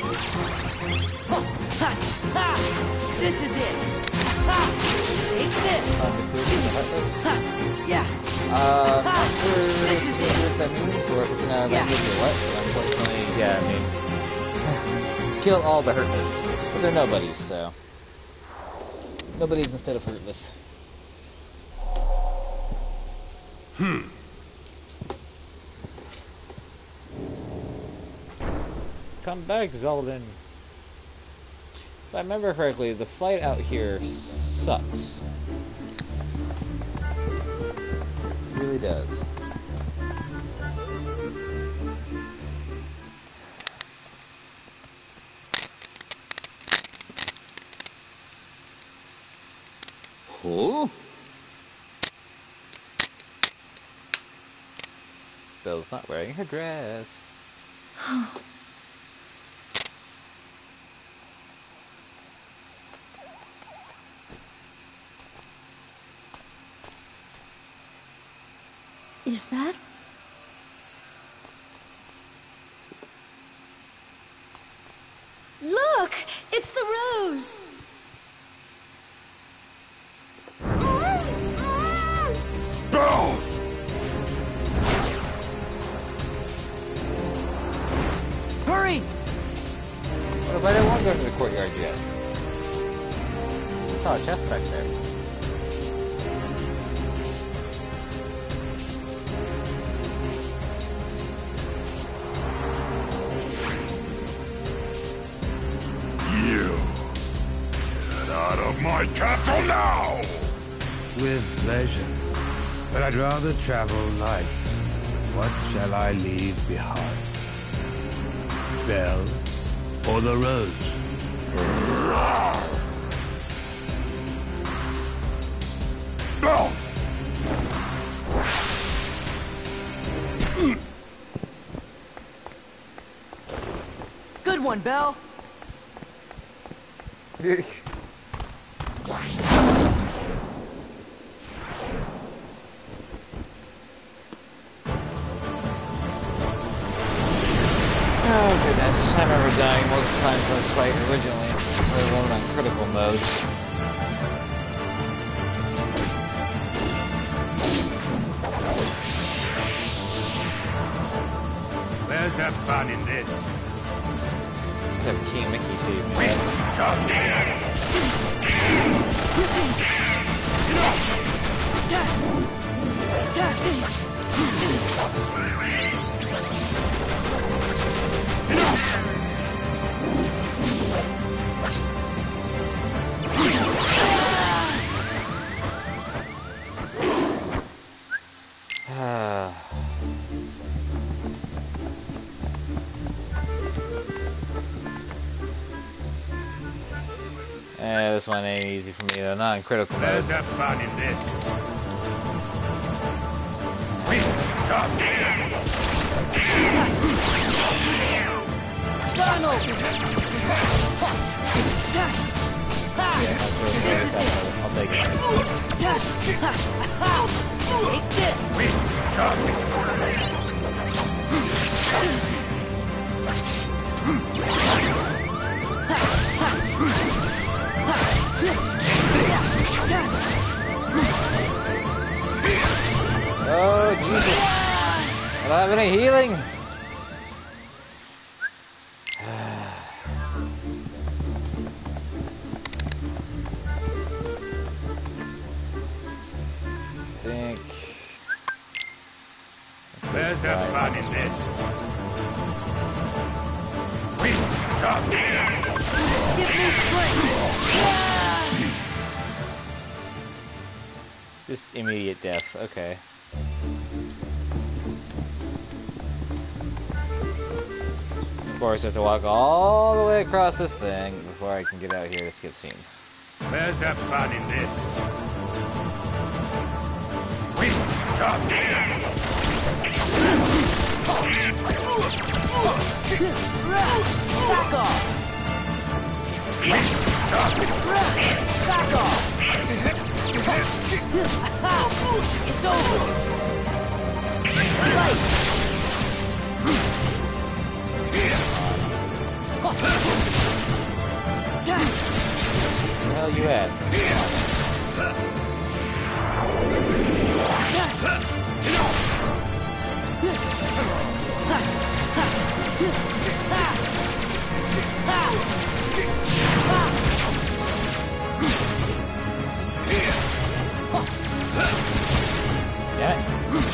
This is it! Take this! Yeah! Uh, I'm not sure what that means, or if it's an uh, language or what, but unfortunately, yeah, I mean, kill all the Heartless. But they're nobodies, so. Nobodies instead of Heartless. Hmm. Come back, Zeldin. If I remember correctly, the fight out here sucks. It really does. Huh? Belle's not wearing her dress. Is that? Look! It's the rose! Belle! Hurry! What if I don't want to go to the courtyard yet? I saw a chest back there. My castle now! With pleasure. But I'd rather travel light. What shall I leave behind? Belle or the rose? Belle! Good one, Belle! Oh goodness, I remember dying multiple times in this fight originally, let alone on critical mode. Where's the fun in this? Have King Mickey save me. Eh, this one ain't easy for me though, not in critical mode. There's no fun in this. I'll take it. Take this. Oh, Jesus. I don't have any healing. think. Where's the fun in this? Give me strength. Just immediate death. Okay. Of course, I have to walk all the way across this thing before I can get out here to skip scene. Where's the fun in this? Back off. Back off. It's over. Right. Where the hell you at? Damn it.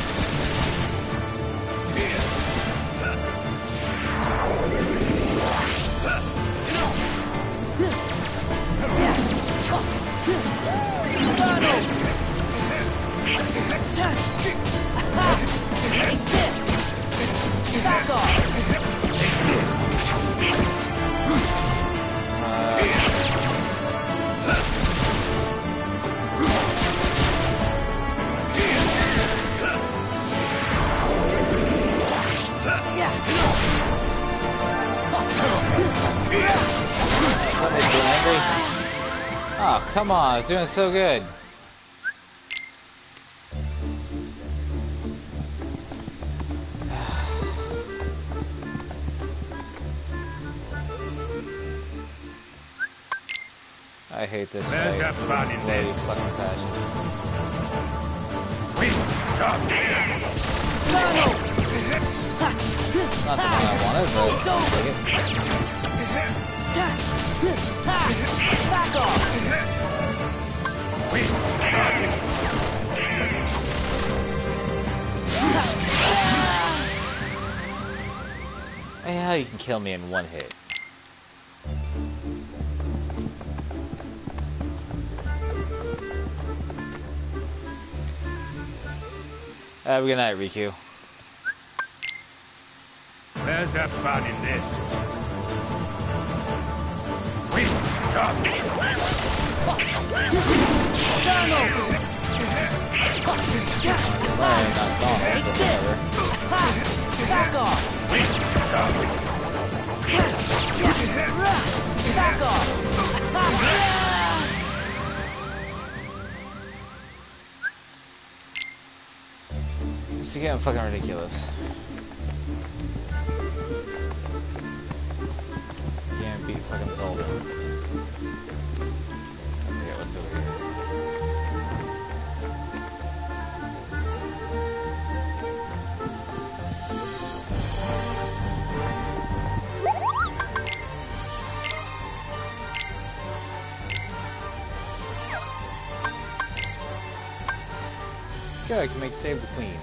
Back off. Oh, come on, I was doing so good. I hate this. Where's fight. the fun in Bloody this? fucking passion. Not the one I wanted, but I'll take it. Back off. Hey, how you can kill me in one hit? Have a good night, Riku. Where's the fun in this? Back off. Back off. This is getting fucking ridiculous. Can't beat fucking Zelda. I forget what's over here. Good, I can make save the queen.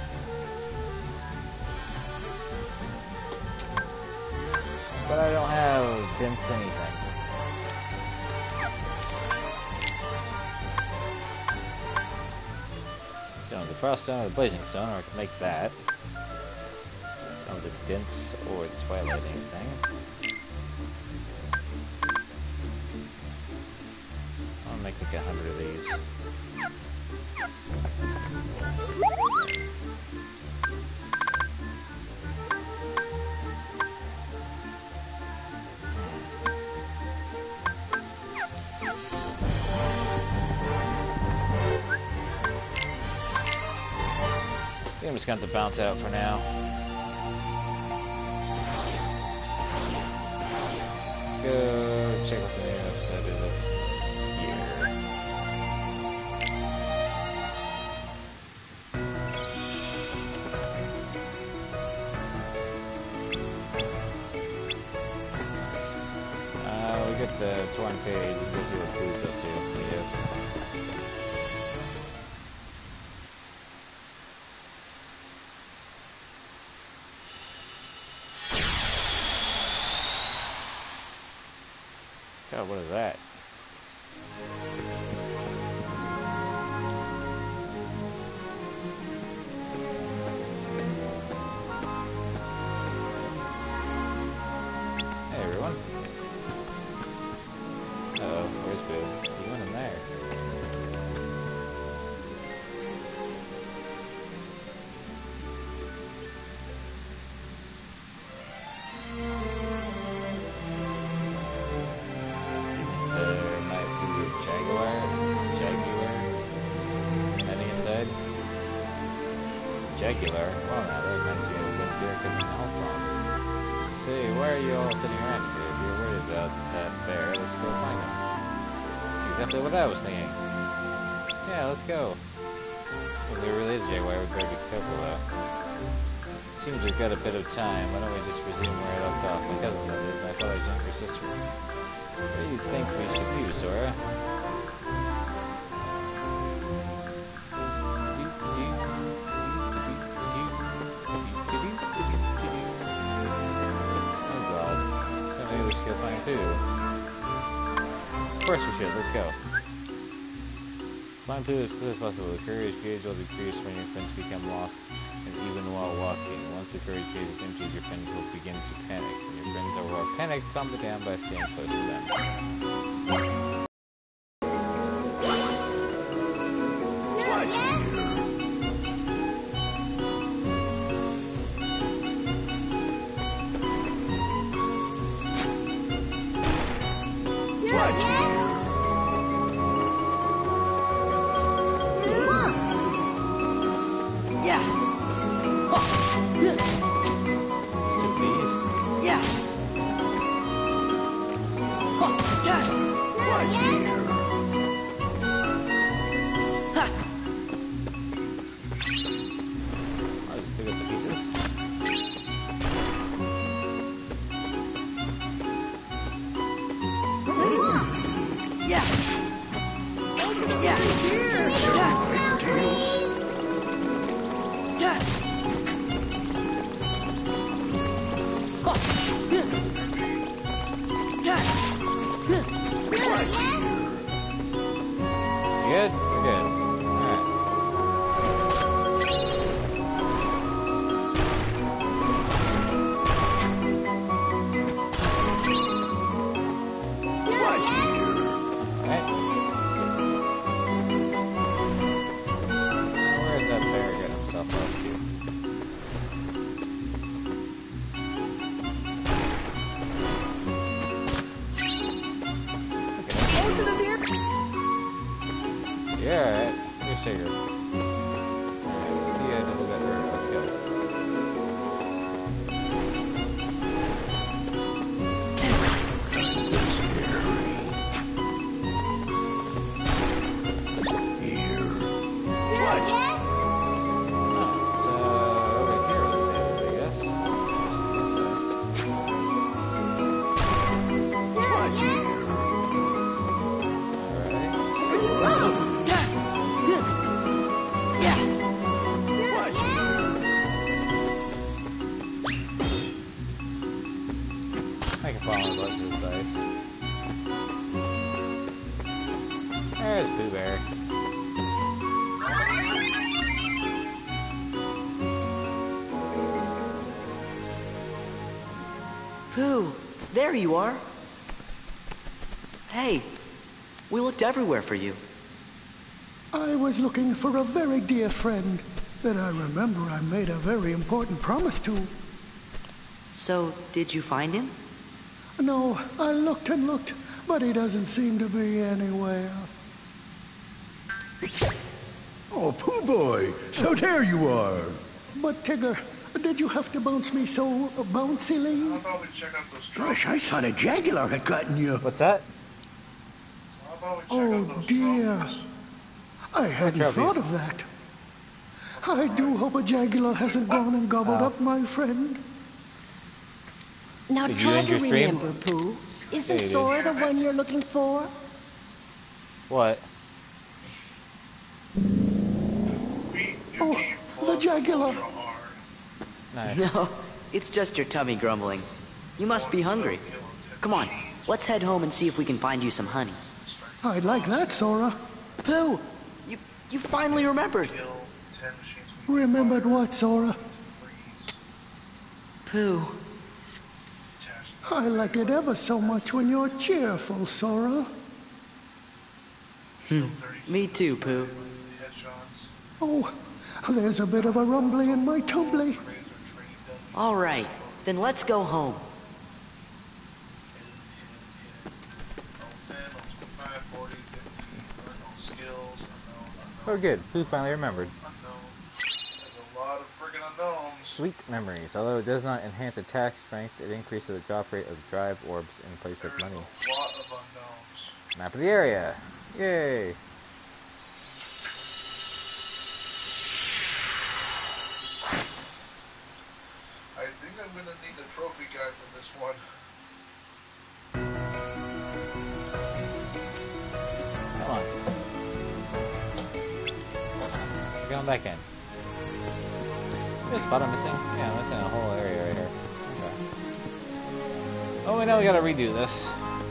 But I don't have dense anything. Don't have the frost stone or the blazing stone, or I can make that. Don't have the dense or the twilight anything. like a hundred of these. I think I'm just going to have to bounce out for now. Let's go check what the new episode is of here. Uh, we get the torn page. We can see what Boo's up to. Yes. God, what is that? Hey, everyone. Uh-oh, where's Boo? He went in there. Jagular? Well, now that reminds me of when Derek and health problems. Say, why are you all sitting around here? If you're worried about that bear, let's go find him. That's exactly what I was thinking. Yeah, let's go. If there really is a jaguar, we better be careful, though. Seems we've got a bit of time. Why don't we just resume where I left off? My cousin is my father's younger sister. What do you think we should do, Sora? Of course we should, let's go. Find Pooh as quickly as possible. The courage gauge will decrease when your friends become lost, and even while walking. Once the courage gauge is emptied, your friends will begin to panic. When your friends are more panicked, calm them down by staying close to them. Good? We're good. Alright. Alright. Now, where's that bear getting himself up to? Yeah, alright. Here's Tigger. Alright, see ya, double got her. Let's go. I can follow my butt through the dice. There's Pooh Bear. Pooh, there you are. Hey, We looked everywhere for you. I was looking for a very dear friend that I remember I made a very important promise to. So, did you find him? No, I looked and looked, but he doesn't seem to be anywhere. Oh, Pooh Boy, so there you are. But Tigger, did you have to bounce me so bouncily? How about we check out those Gosh, I thought a jaguar had gotten you. What's that? How about we check Oh out those dear. trophies? I hadn't trophies? thought of that. I do hope a jaguar hasn't gone and gobbled Oh. up my friend. Now Did you try end to your stream? remember, Pooh. Isn't Yeah, you did. Sora the one you're looking for? What? Oh, the jaguar. Nice. No, it's just your tummy grumbling. You must be hungry. Come on, let's head home and see if we can find you some honey. I'd like that, Sora. Pooh, you you finally remembered. Remembered what, Sora? Pooh. I like it ever so much when you're cheerful, Sora. Hmm. Me too, Pooh. Oh, there's a bit of a rumbly in my tumbly. All right, then let's go home. Oh, good. Pooh finally remembered. A lot of friggin' unknowns. Sweet memories. Although it does not enhance attack strength, it increases the drop rate of drive orbs in place of money. A lot of unknowns. Map of the area. Yay. I think I'm gonna need the trophy guy for this one. Come on. We're going back in. Is there a spot I'm missing? Yeah, I'm missing a whole area right here. Okay. Oh, we know we gotta redo this.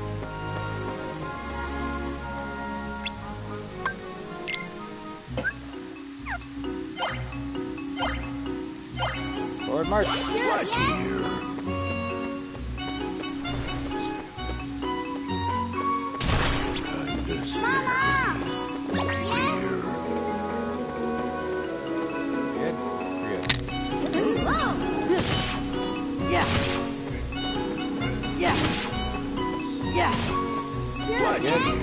Forward march. Yes, yes. Mama! Yes? Good? We're good. Whoa! Yeah. Yeah. Yeah. Yes, Good. yes.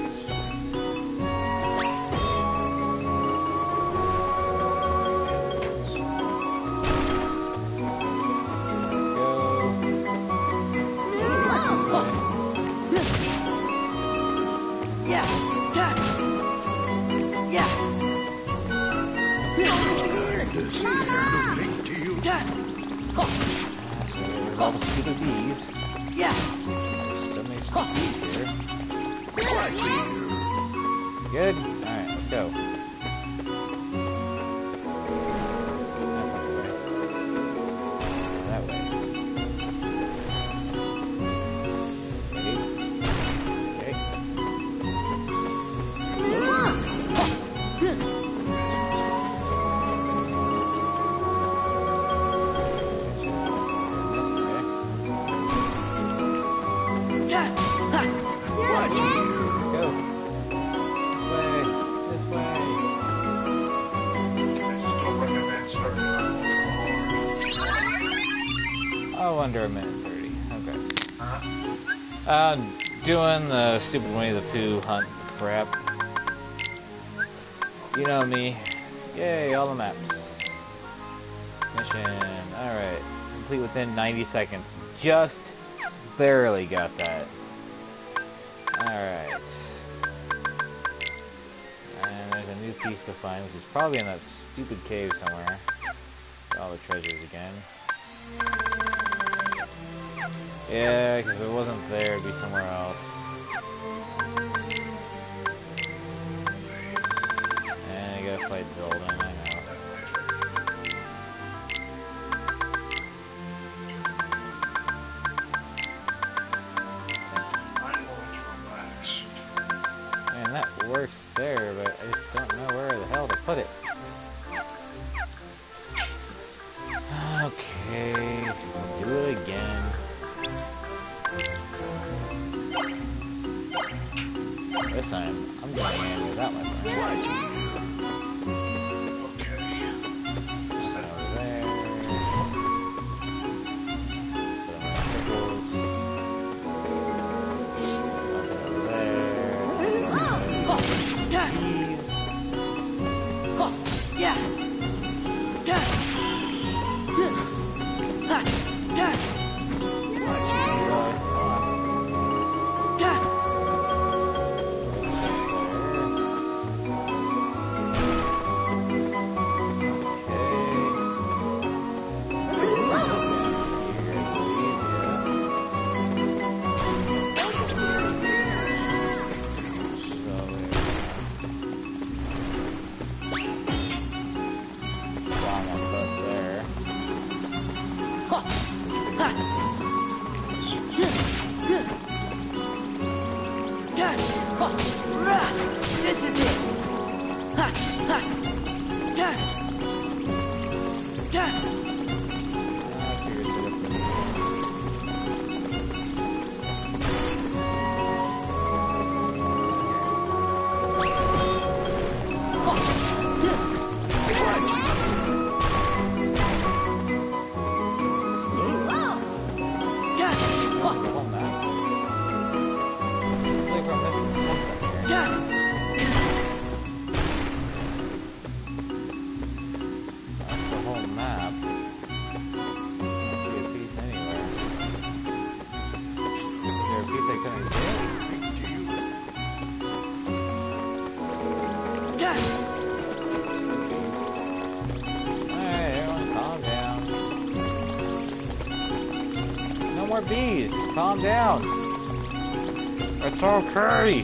All the stupid bees. Yeah. There's so many stupid bees here. Good? Alright, let's go. That's not the way. That way. Okay. Under a minute thirty. Okay. Huh? Uh, doing the stupid Winnie the Pooh hunt crap. You know me. Yay, all the maps. Mission. Alright. Complete within ninety seconds. Just barely got that. Alright. And there's a new piece to find, which is probably in that stupid cave somewhere. All the treasures again. Yeah, because if it wasn't there, it'd be somewhere else. And I gotta fight Zoldan, I know. I'm going to relax. Man, that works there, but I just don't know where the hell to put it. Okay, we'll do it again. This Bees, just calm down. It's okay.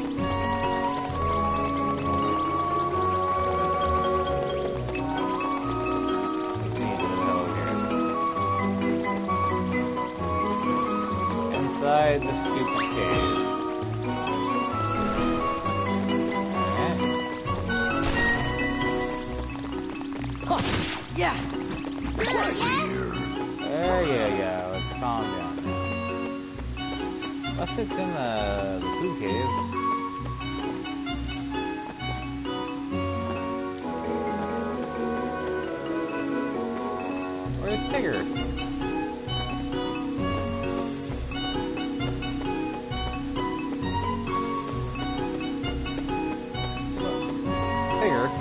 Inside the stupid cave. Huh. Yeah. There you go. Let's calm down. Unless it's in the, the food cave. Where's Tigger? Tigger?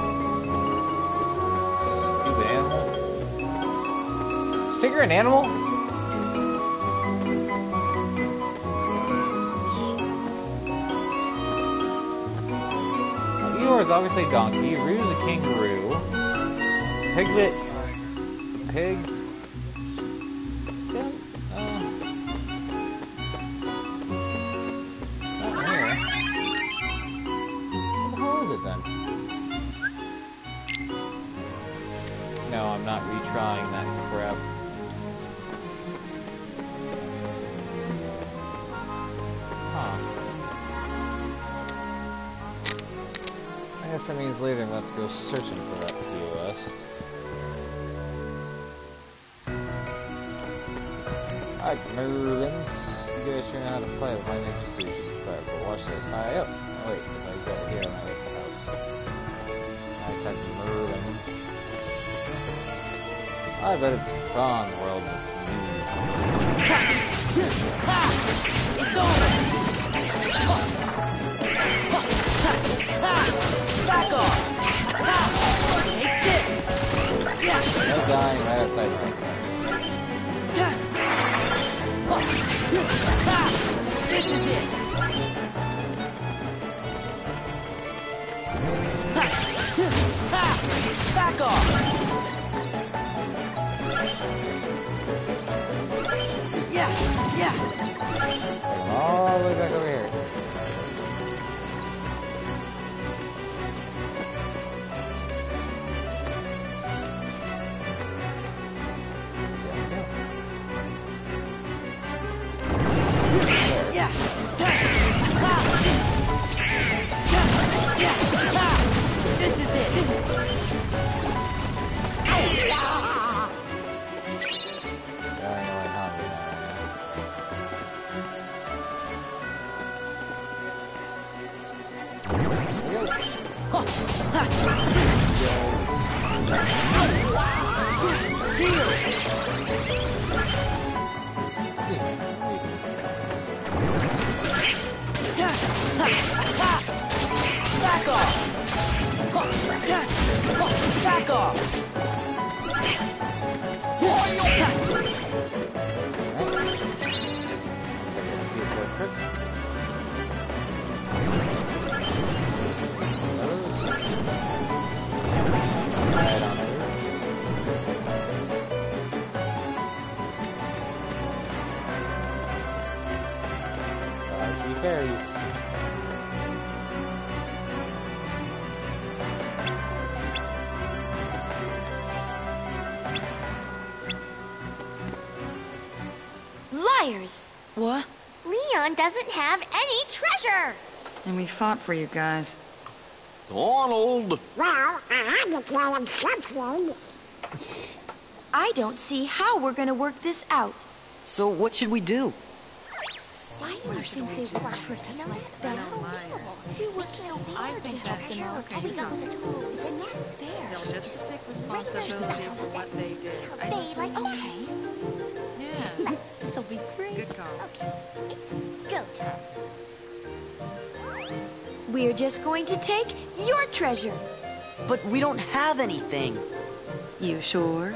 Stupid animal. Is Tigger an animal? Is obviously a donkey. Roo's a kangaroo. Piglet, a pig. Yeah, uh, not here. What the hell is it then? No, I'm not retrying that crap. I guess that means later I'm going to have to go searching for that P O S. Alright, Merlins. You guys sure know how to fight. My ninja is just about but watch this. High up. Oh, wait, if I go here, I'm at the house. I attack the Merlins. I bet it's Fran's world and it's new. It's over! Back off! Take this! Yes! No dying right outside the right side. This is it! Back off! Yeah! Yeah! All the way back over here. Yeah. This is it. Back off! Back off! I see fairies. Liars! What? Leon doesn't have any treasure! And we fought for you guys. Donald! Well, I had to tell him something. I don't see how we're gonna work this out. So what should we do? Why do you think they would trick us like that? We worked so hard to help them out. All we got was a total. It's not fair. They'll just take responsibility for what they did. I They just- like okay. Yeah. This'll be great. Good call. Okay, it's go time. We're just going to take your treasure. But we don't have anything. You sure?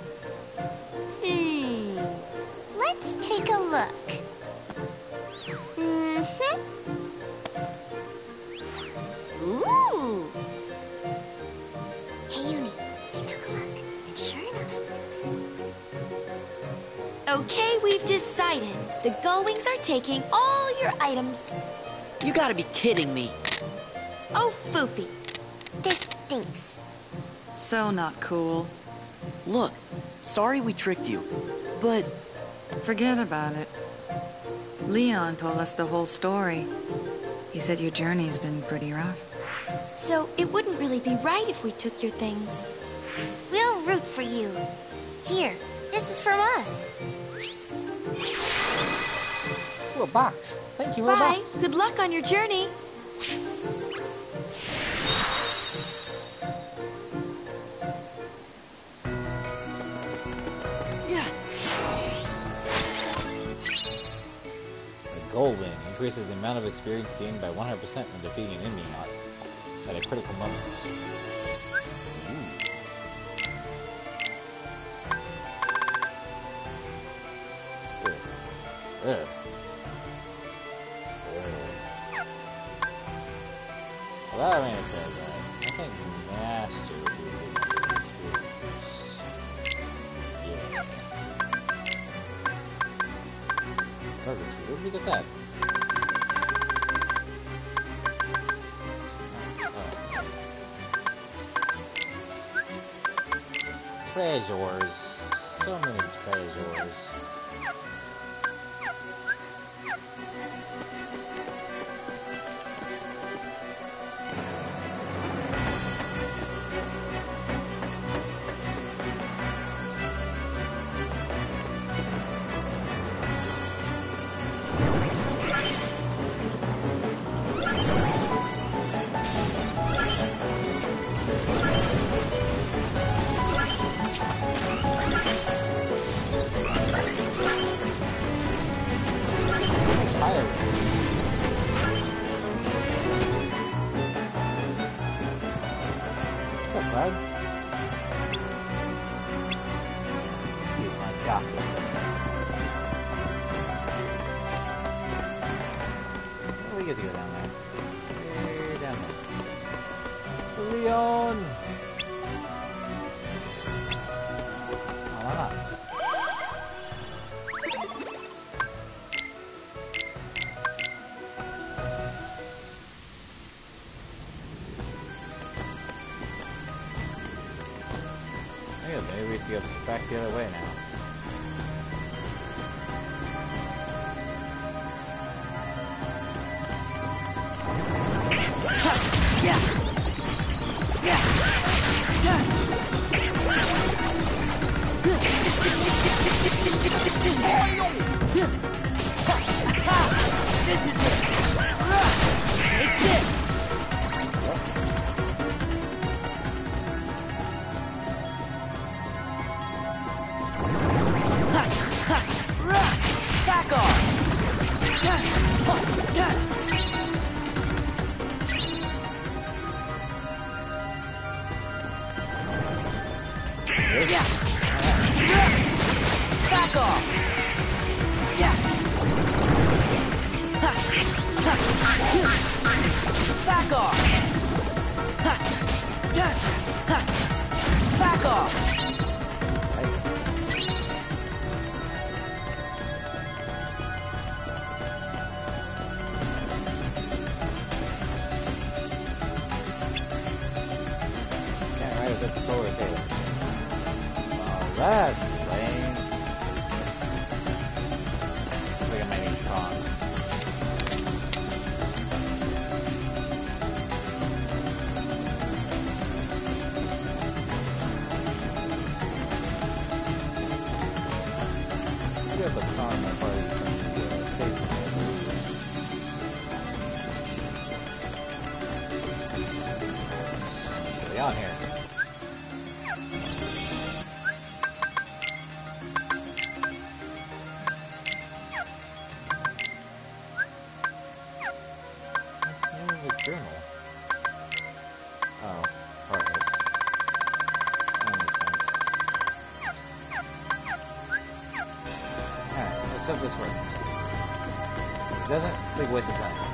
Hmm. Let's take a look. Mm-hmm. Ooh. Hey, Uni, I took a look, and sure enough. Okay, we've decided. The Gullwings are taking all your items. You gotta be kidding me. Oh, foofy. This stinks. So not cool. Look, sorry we tricked you, but... Forget about it. Leon told us the whole story. He said your journey's been pretty rough. So it wouldn't really be right if we took your things. We'll root for you. Here, this is from us. Ooh, a box. Thank you, a Bye. box. Good luck on your journey. Gold win increases the amount of experience gained by one hundred percent when defeating an enemy at a critical moment. Ooh. Ugh. Ugh. Ugh. Well, that ain't so bad. I think Master would be a good experience. Yeah. Progress. Where did we get that? Oh. Treasures. So many treasures. Maybe we have to go back the other way now. This is it! Take this! Back off! Back off! Back off! Back off! Can't ride with the solar sailor. Oh, that's lame. I think I might need Kong. Let's hope this works. If it doesn't, it's a big waste of time.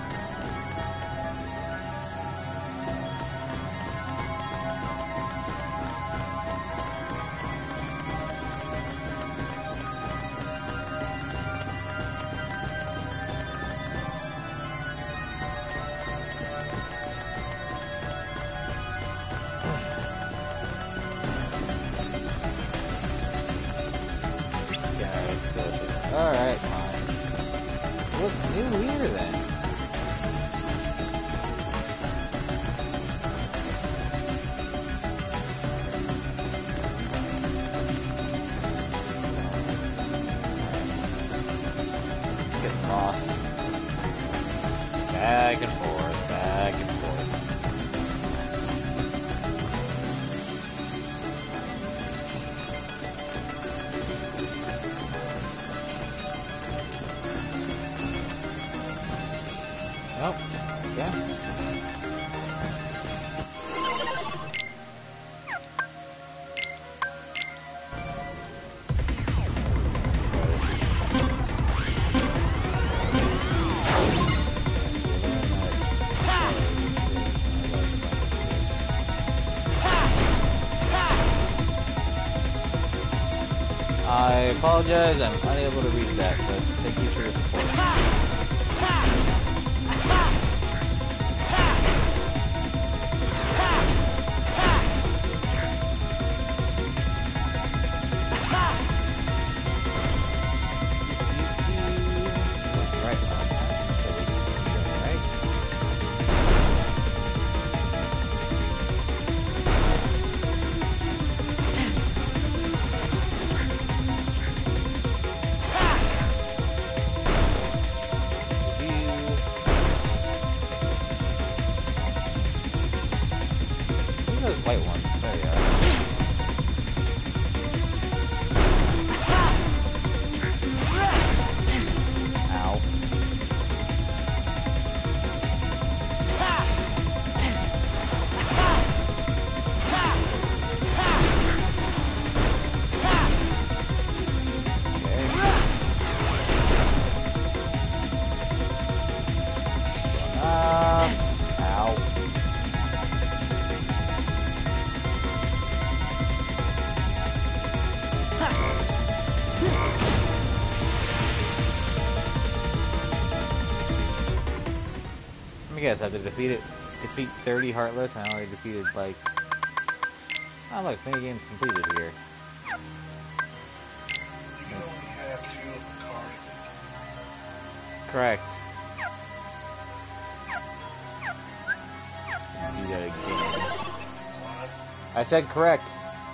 Alright, fine. What's new here then? Get lost. Back and forth, back and forth. Oh, yeah. I apologize, I'm unable to read that, but thank you for your support. White ones. There you are. Ow. Okay. Uh, ow. Let me guess, I have to defeat it, defeat thirty Heartless, and I only defeated like, oh look, mini game's completed here. You can only have two of the cards. Correct. Do that again. I said correct.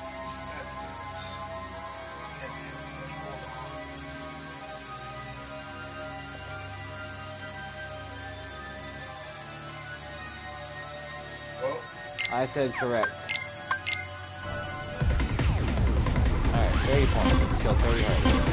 I said correct. Alright, thirty points. Kill thirty Heartless.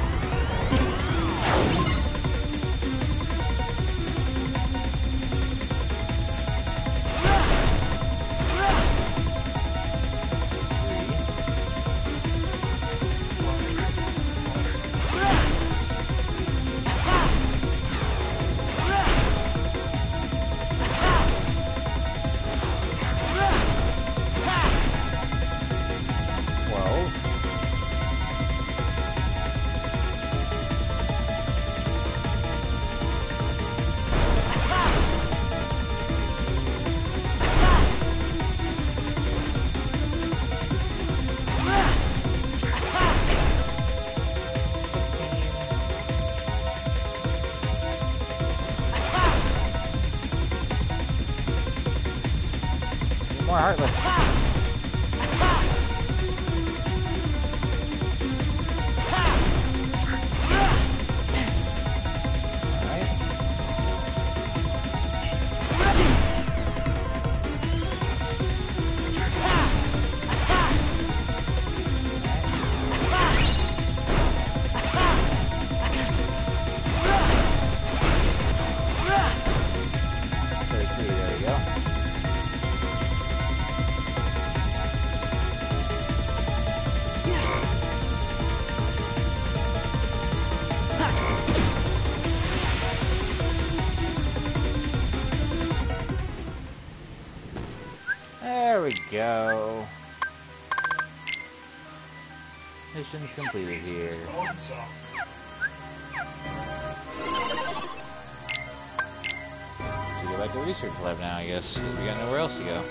More Heartless. thirty-three, there we go. go. Mission completed here. So go back to the research lab now, I guess. We got nowhere else to go.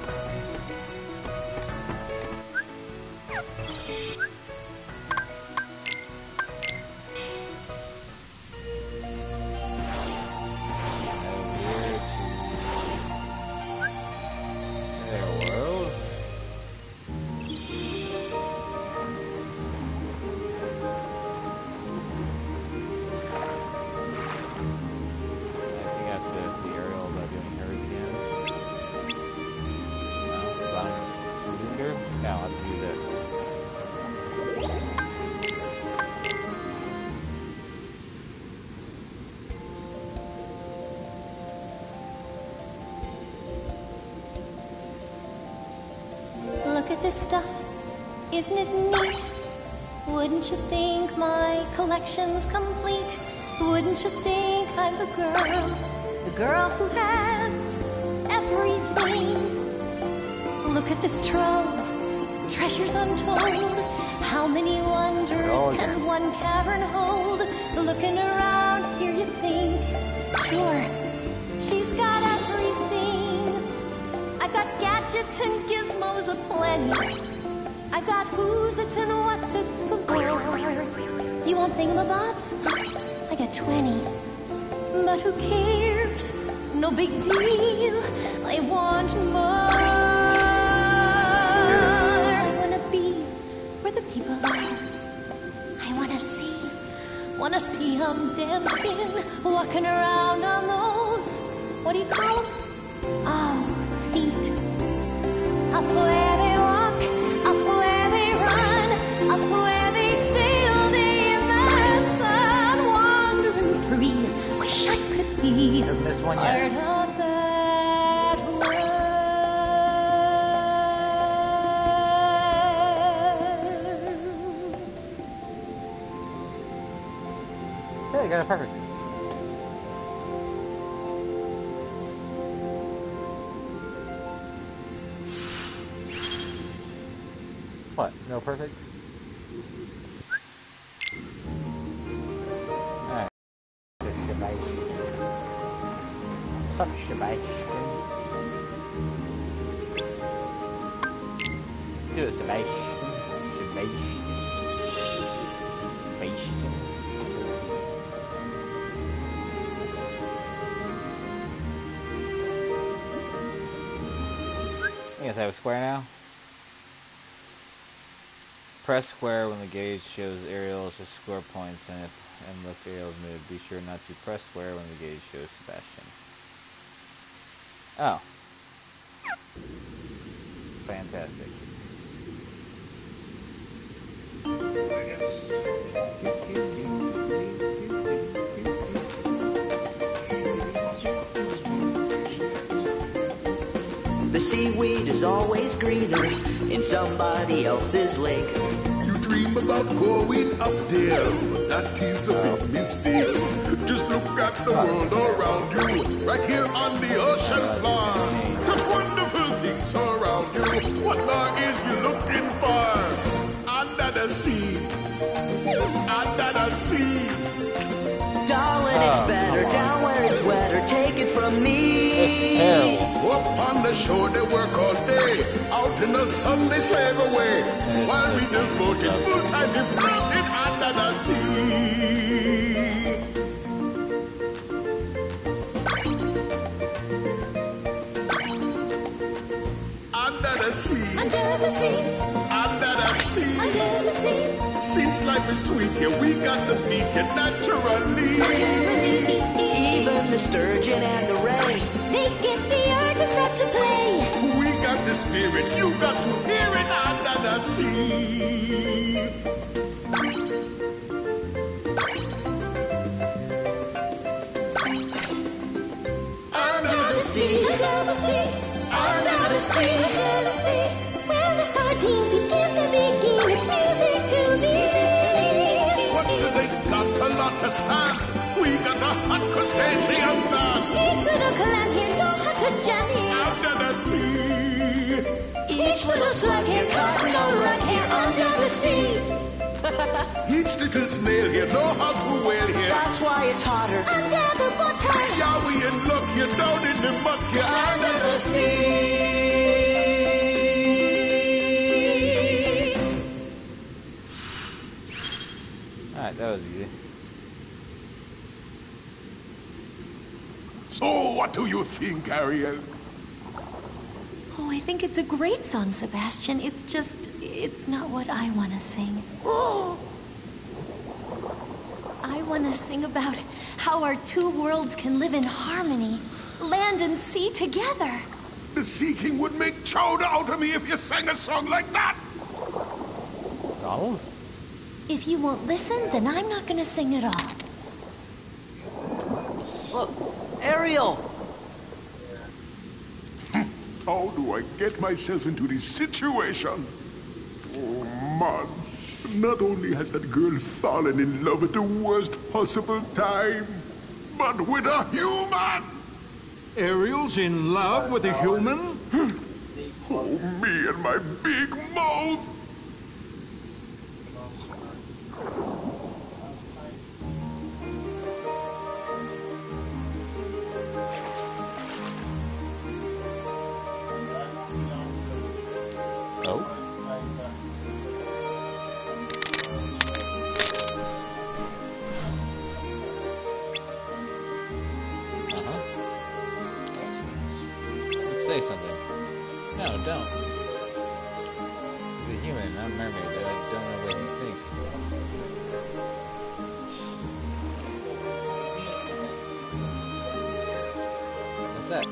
Look at this stuff. Isn't it neat? Wouldn't you think my collection's complete? Wouldn't you think I'm the girl, the girl who has everything? Look at this trove, treasures untold. How many wonders Oh, yeah. can one cavern hold? Looking around here you think, sure, she's got everything. I got gadgets and gizmos aplenty. I got who's it's and what's it's galore. You want thingamabobs? I got twenty. But who cares? No big deal. I want more. I wanna be where the people are. I wanna see, wanna see them dancing, walking around on those, what do you call them? Oh, feet. Up where they walk, up where they run, up where they steal the sun, wandering free. Wish I could be This one part yet. of that Hey, I got it perfect. What? No perfect? Alright. Just Sebastian. What's up, Sebastian? Let's do it, Sebastian. Sebastian. Sebastian. I guess I have a square now. Press square when the gauge shows aerials or score points, and if and look aerials move. Be sure not to press square when the gauge shows Sebastian. Oh. Fantastic. The seaweed is always greener in somebody else's lake. You dream about going up there, but that is a big mistake. Just look at the world around you, right here on the ocean floor. Such wonderful things around you. What more is you looking for? Under the sea, under the sea. Darling, it's better down where it's wetter. Take it from me. Up on the shore they work all day. Out in the sun they slave away. While we devoted full time to floating under the sea. Under the sea. Under the sea. Under the sea. Under the sea. Since life is sweet here, we got to meet it naturally. Naturally. Even the sturgeon and the ray, They get the urge and start to play. We got the spirit, you got to hear it under the sea. under the sea, Under the sea. under the sea. Under the sea. Where the sardine begins to begin. It's music to me. What do they got? A lot of sand. We got a hot crustacean man. Each little clam here, no hot to jam here. Under the sea. Each little slug here caught no run here under the sea. Each little snail here know how to whale here. That's why it's hotter under the water. Yeah, we in luck here down in the muck here under the sea. Alright, that was easy. So, what do you think, Ariel? Oh, I think it's a great song, Sebastian. It's just, it's not what I want to sing. Oh! I want to sing about how our two worlds can live in harmony, land and sea together. The Sea King would make chowder out of me if you sang a song like that. Donald? If you won't listen, then I'm not going to sing at all. Look, Ariel! How do I get myself into this situation? Oh, man. Not only has that girl fallen in love at the worst possible time, but with a human! Ariel's in love with a human? Oh, me and my big mouth! Oh? Uh-huh. Let's say something. No, don't. He's a human, not a mermaid. I don't know what he thinks. What's that?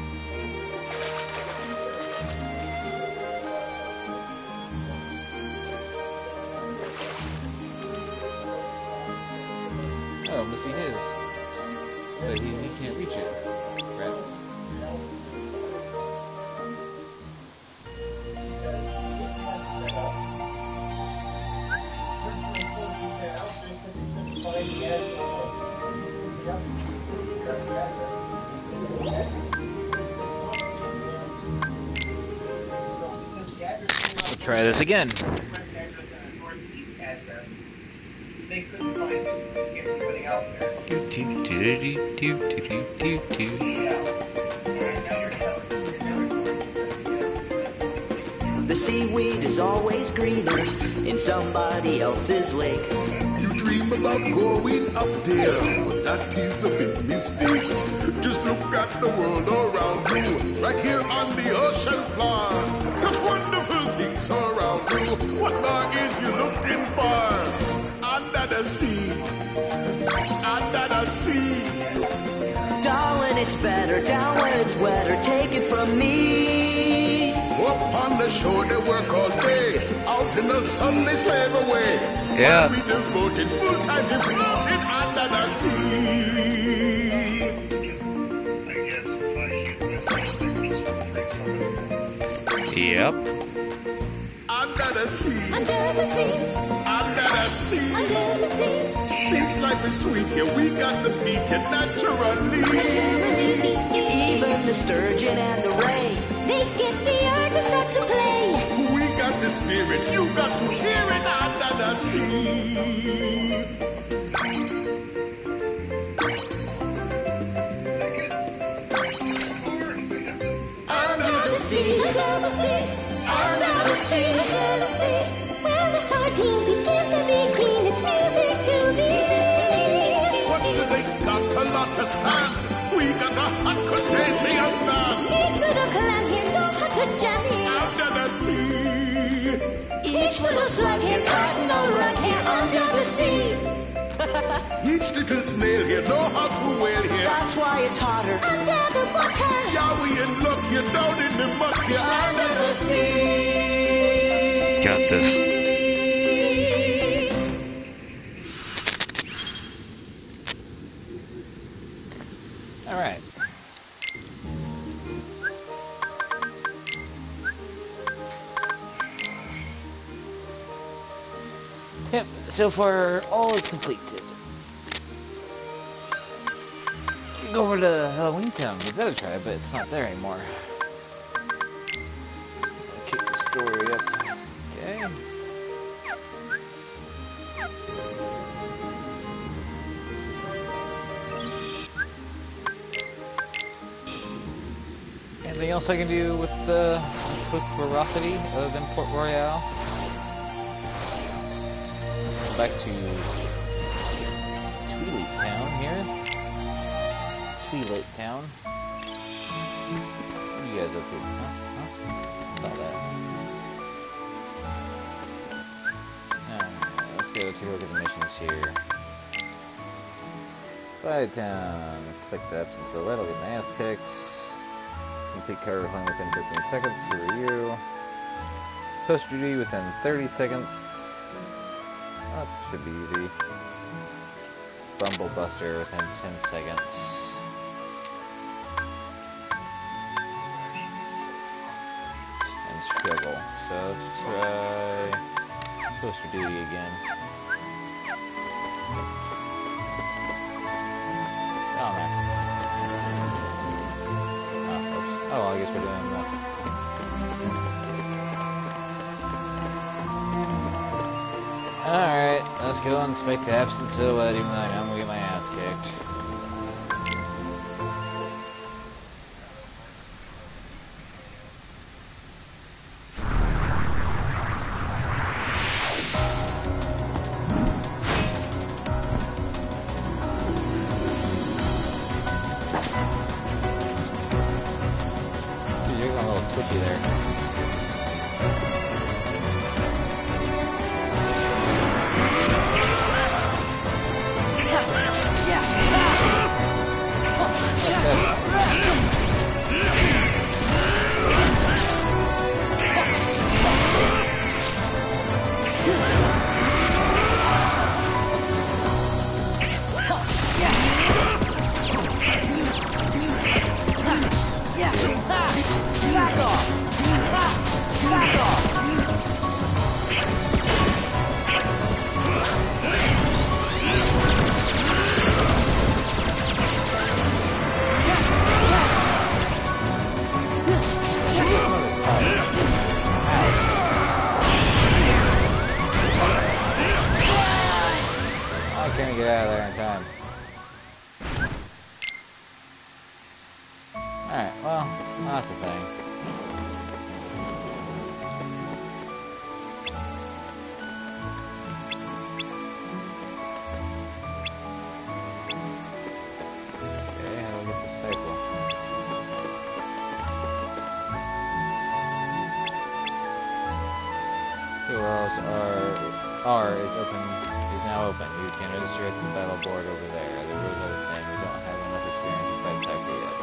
Oh, it must be his. But he, he can't reach it. Rats. We'll try this again. They couldn't find it, get anybody out there. Do do do do do do do do. The seaweed is always greener in somebody else's lake. You dream about going up there, but that is a big mistake. Just look at the world around you, right here on the ocean floor. Such wonderful things around you. What more is you looking for? Under the sea, under the sea. Darling, it's better down where it's wetter. Take it from me. Up on the shore they work all day. Out in the sun they slave away. Yeah. While we devoted full time to floating under the sea. Yep. Under the sea. Under the sea. Under the sea. Under the sea. Since life is sweet here, we got to beat it naturally. Naturally. Even the sturgeon and the ray, They get the urge and start to play. We got the spirit, you got to hear it under the sea. Under the sea. Under the sea. Under the sea. Under the sea. Where the sardine begin to be clean. It's music to me. What do they got? A lot of sand. We got a hot crustacean band. Each little clam here know how to jam here. Under the sea. Each little slug here caught no run here under the sea. Each little snail here know how to whale here. that's why it's hotter Under the water. Yeah, we in luck here down in the muck here under the sea. Got this. Alright. Yep, so far all is completed. Go over to Halloween Town, give that a try, but it's not there anymore. Okay, Anything else I can do with uh, quick ferocity other than Port Royale? Back to Tweelate Town here. Tweelate Town. What are you guys up to? Huh? Huh? About that. Alright, let's go take a look at the missions here. By town. Expect the absence of lead. I'll get my ass kicked. Complete cargo claim within fifteen seconds. Who are you? Post duty within thirty seconds. That should be easy. Bumble Buster within ten seconds. And struggle. So let's try poster duty again. Oh man. Oh, oops. Oh, I guess we're doing this. Alright, let's go and inspect the absence of lead, even though I know I'm gonna get my ass kicked. Dude, you're going a little twitchy there. Get out of there in time. Alright, well, that's the thing. Okay, how do we get this cycle? Who else are... R is open... now open. You can resurrect the battle board over there. The rules are the same. We don't have enough experience in fight cycle yet.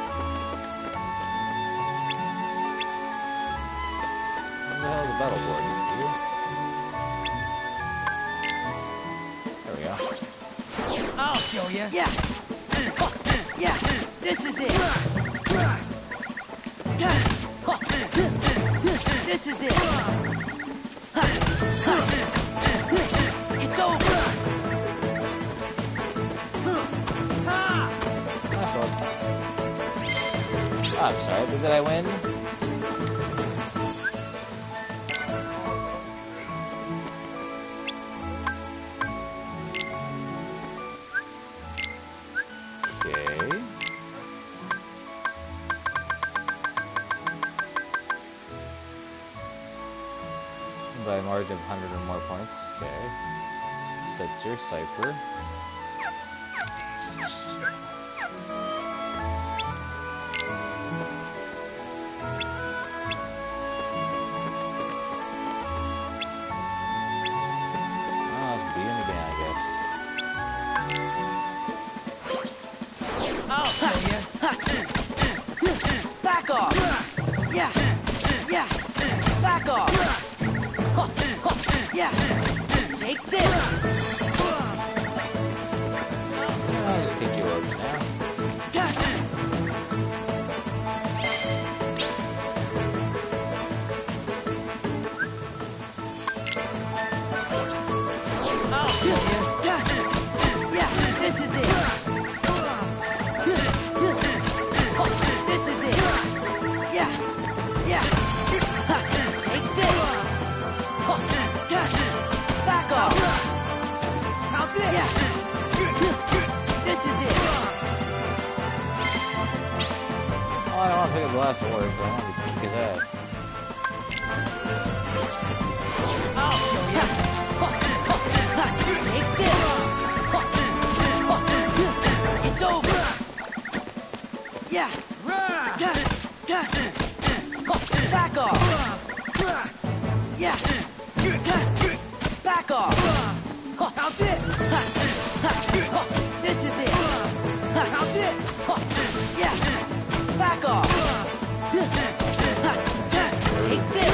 What the hell is the battle board? You? There we go. I'll show you. Yeah. Yeah. This is it. This is it. It's over. Oh, I'm sorry, did I win? Okay. By a margin of one hundred or more points. Okay. Set your cipher. Back off! Yeah! Yeah! Back off! Yeah! Take this! I'll just take your ropes now. I'll show you! Yeah! This is it! Back off! How's this? Yeah. This is it. Oh, I don't want to pick up the last orb, but I want to kick his ass. I'll show ya. Take this. It's over. Yeah. Back off. Yeah. Back off. Now this. This is it. Now this. Yeah. Back off. Take this.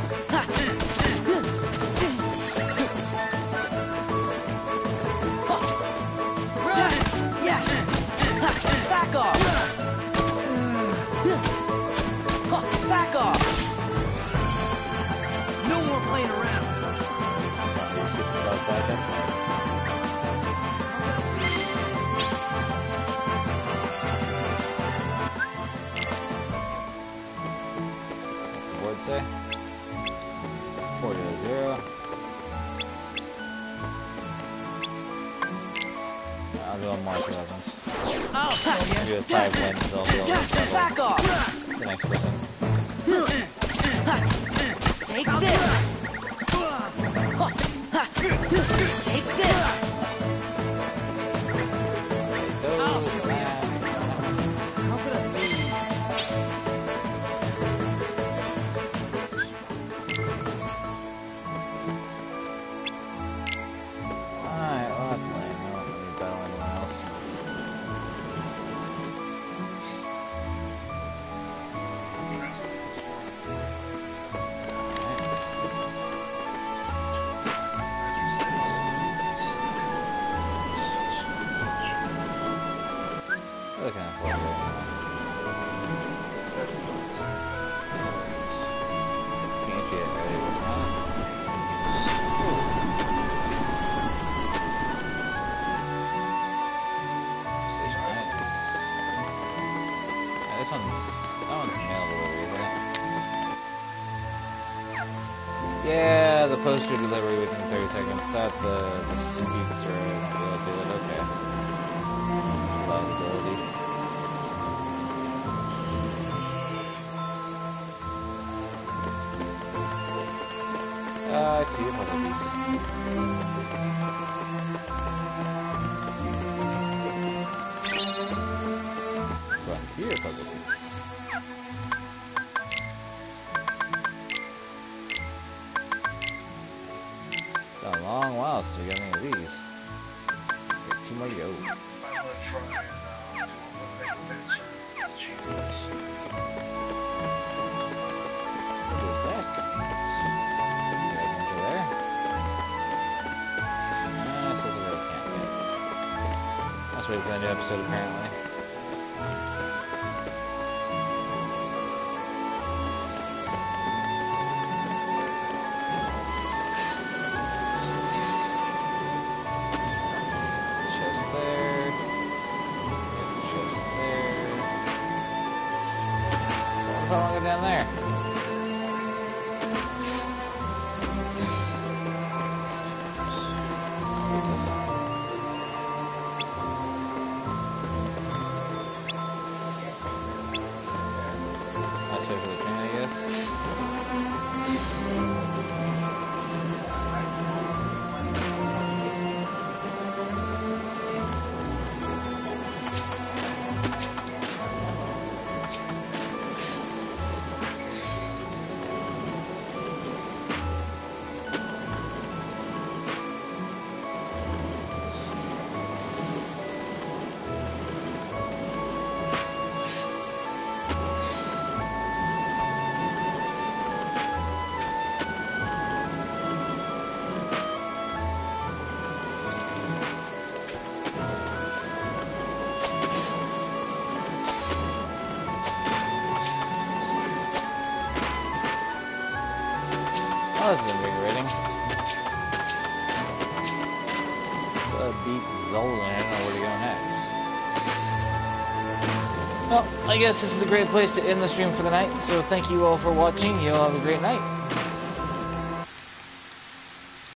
Yeah. Back off. Back off. No more playing around. What's the board say? Four to zero. I'll go on March eleventh. I'll show you. Maybe with five wins, I'll be able to Back off. the next person. Take this. Take this. I'll show you. How could I lose? Alright, well that's lame. I don't need to battle anyone else. Really kind of fun right now. Can't get ready with that. Station Knights. Yeah, this one's that one's mail delivery, isn't it? Yeah, the poster delivery within thirty seconds. That the the speedster won't be able to do it. Okay. Reliability. Uh, I see a puzzle piece. Frontier puzzle piece. It's been a long while since we got any of these. Got two more to go. I'm gonna try and uh, do eliminate bits or achievements. What is that? Right into there. Uh, this is a real can't get. Let's wait for the new episode apparently. Chest there. Chest there. What if I want to go down there? What's this? Let's wait for the train, I guess. Oh, this is invigorating. So beat Zolan, I don't know where to go next. Well, I guess this is a great place to end the stream for the night, so thank you all for watching. You all have a great night.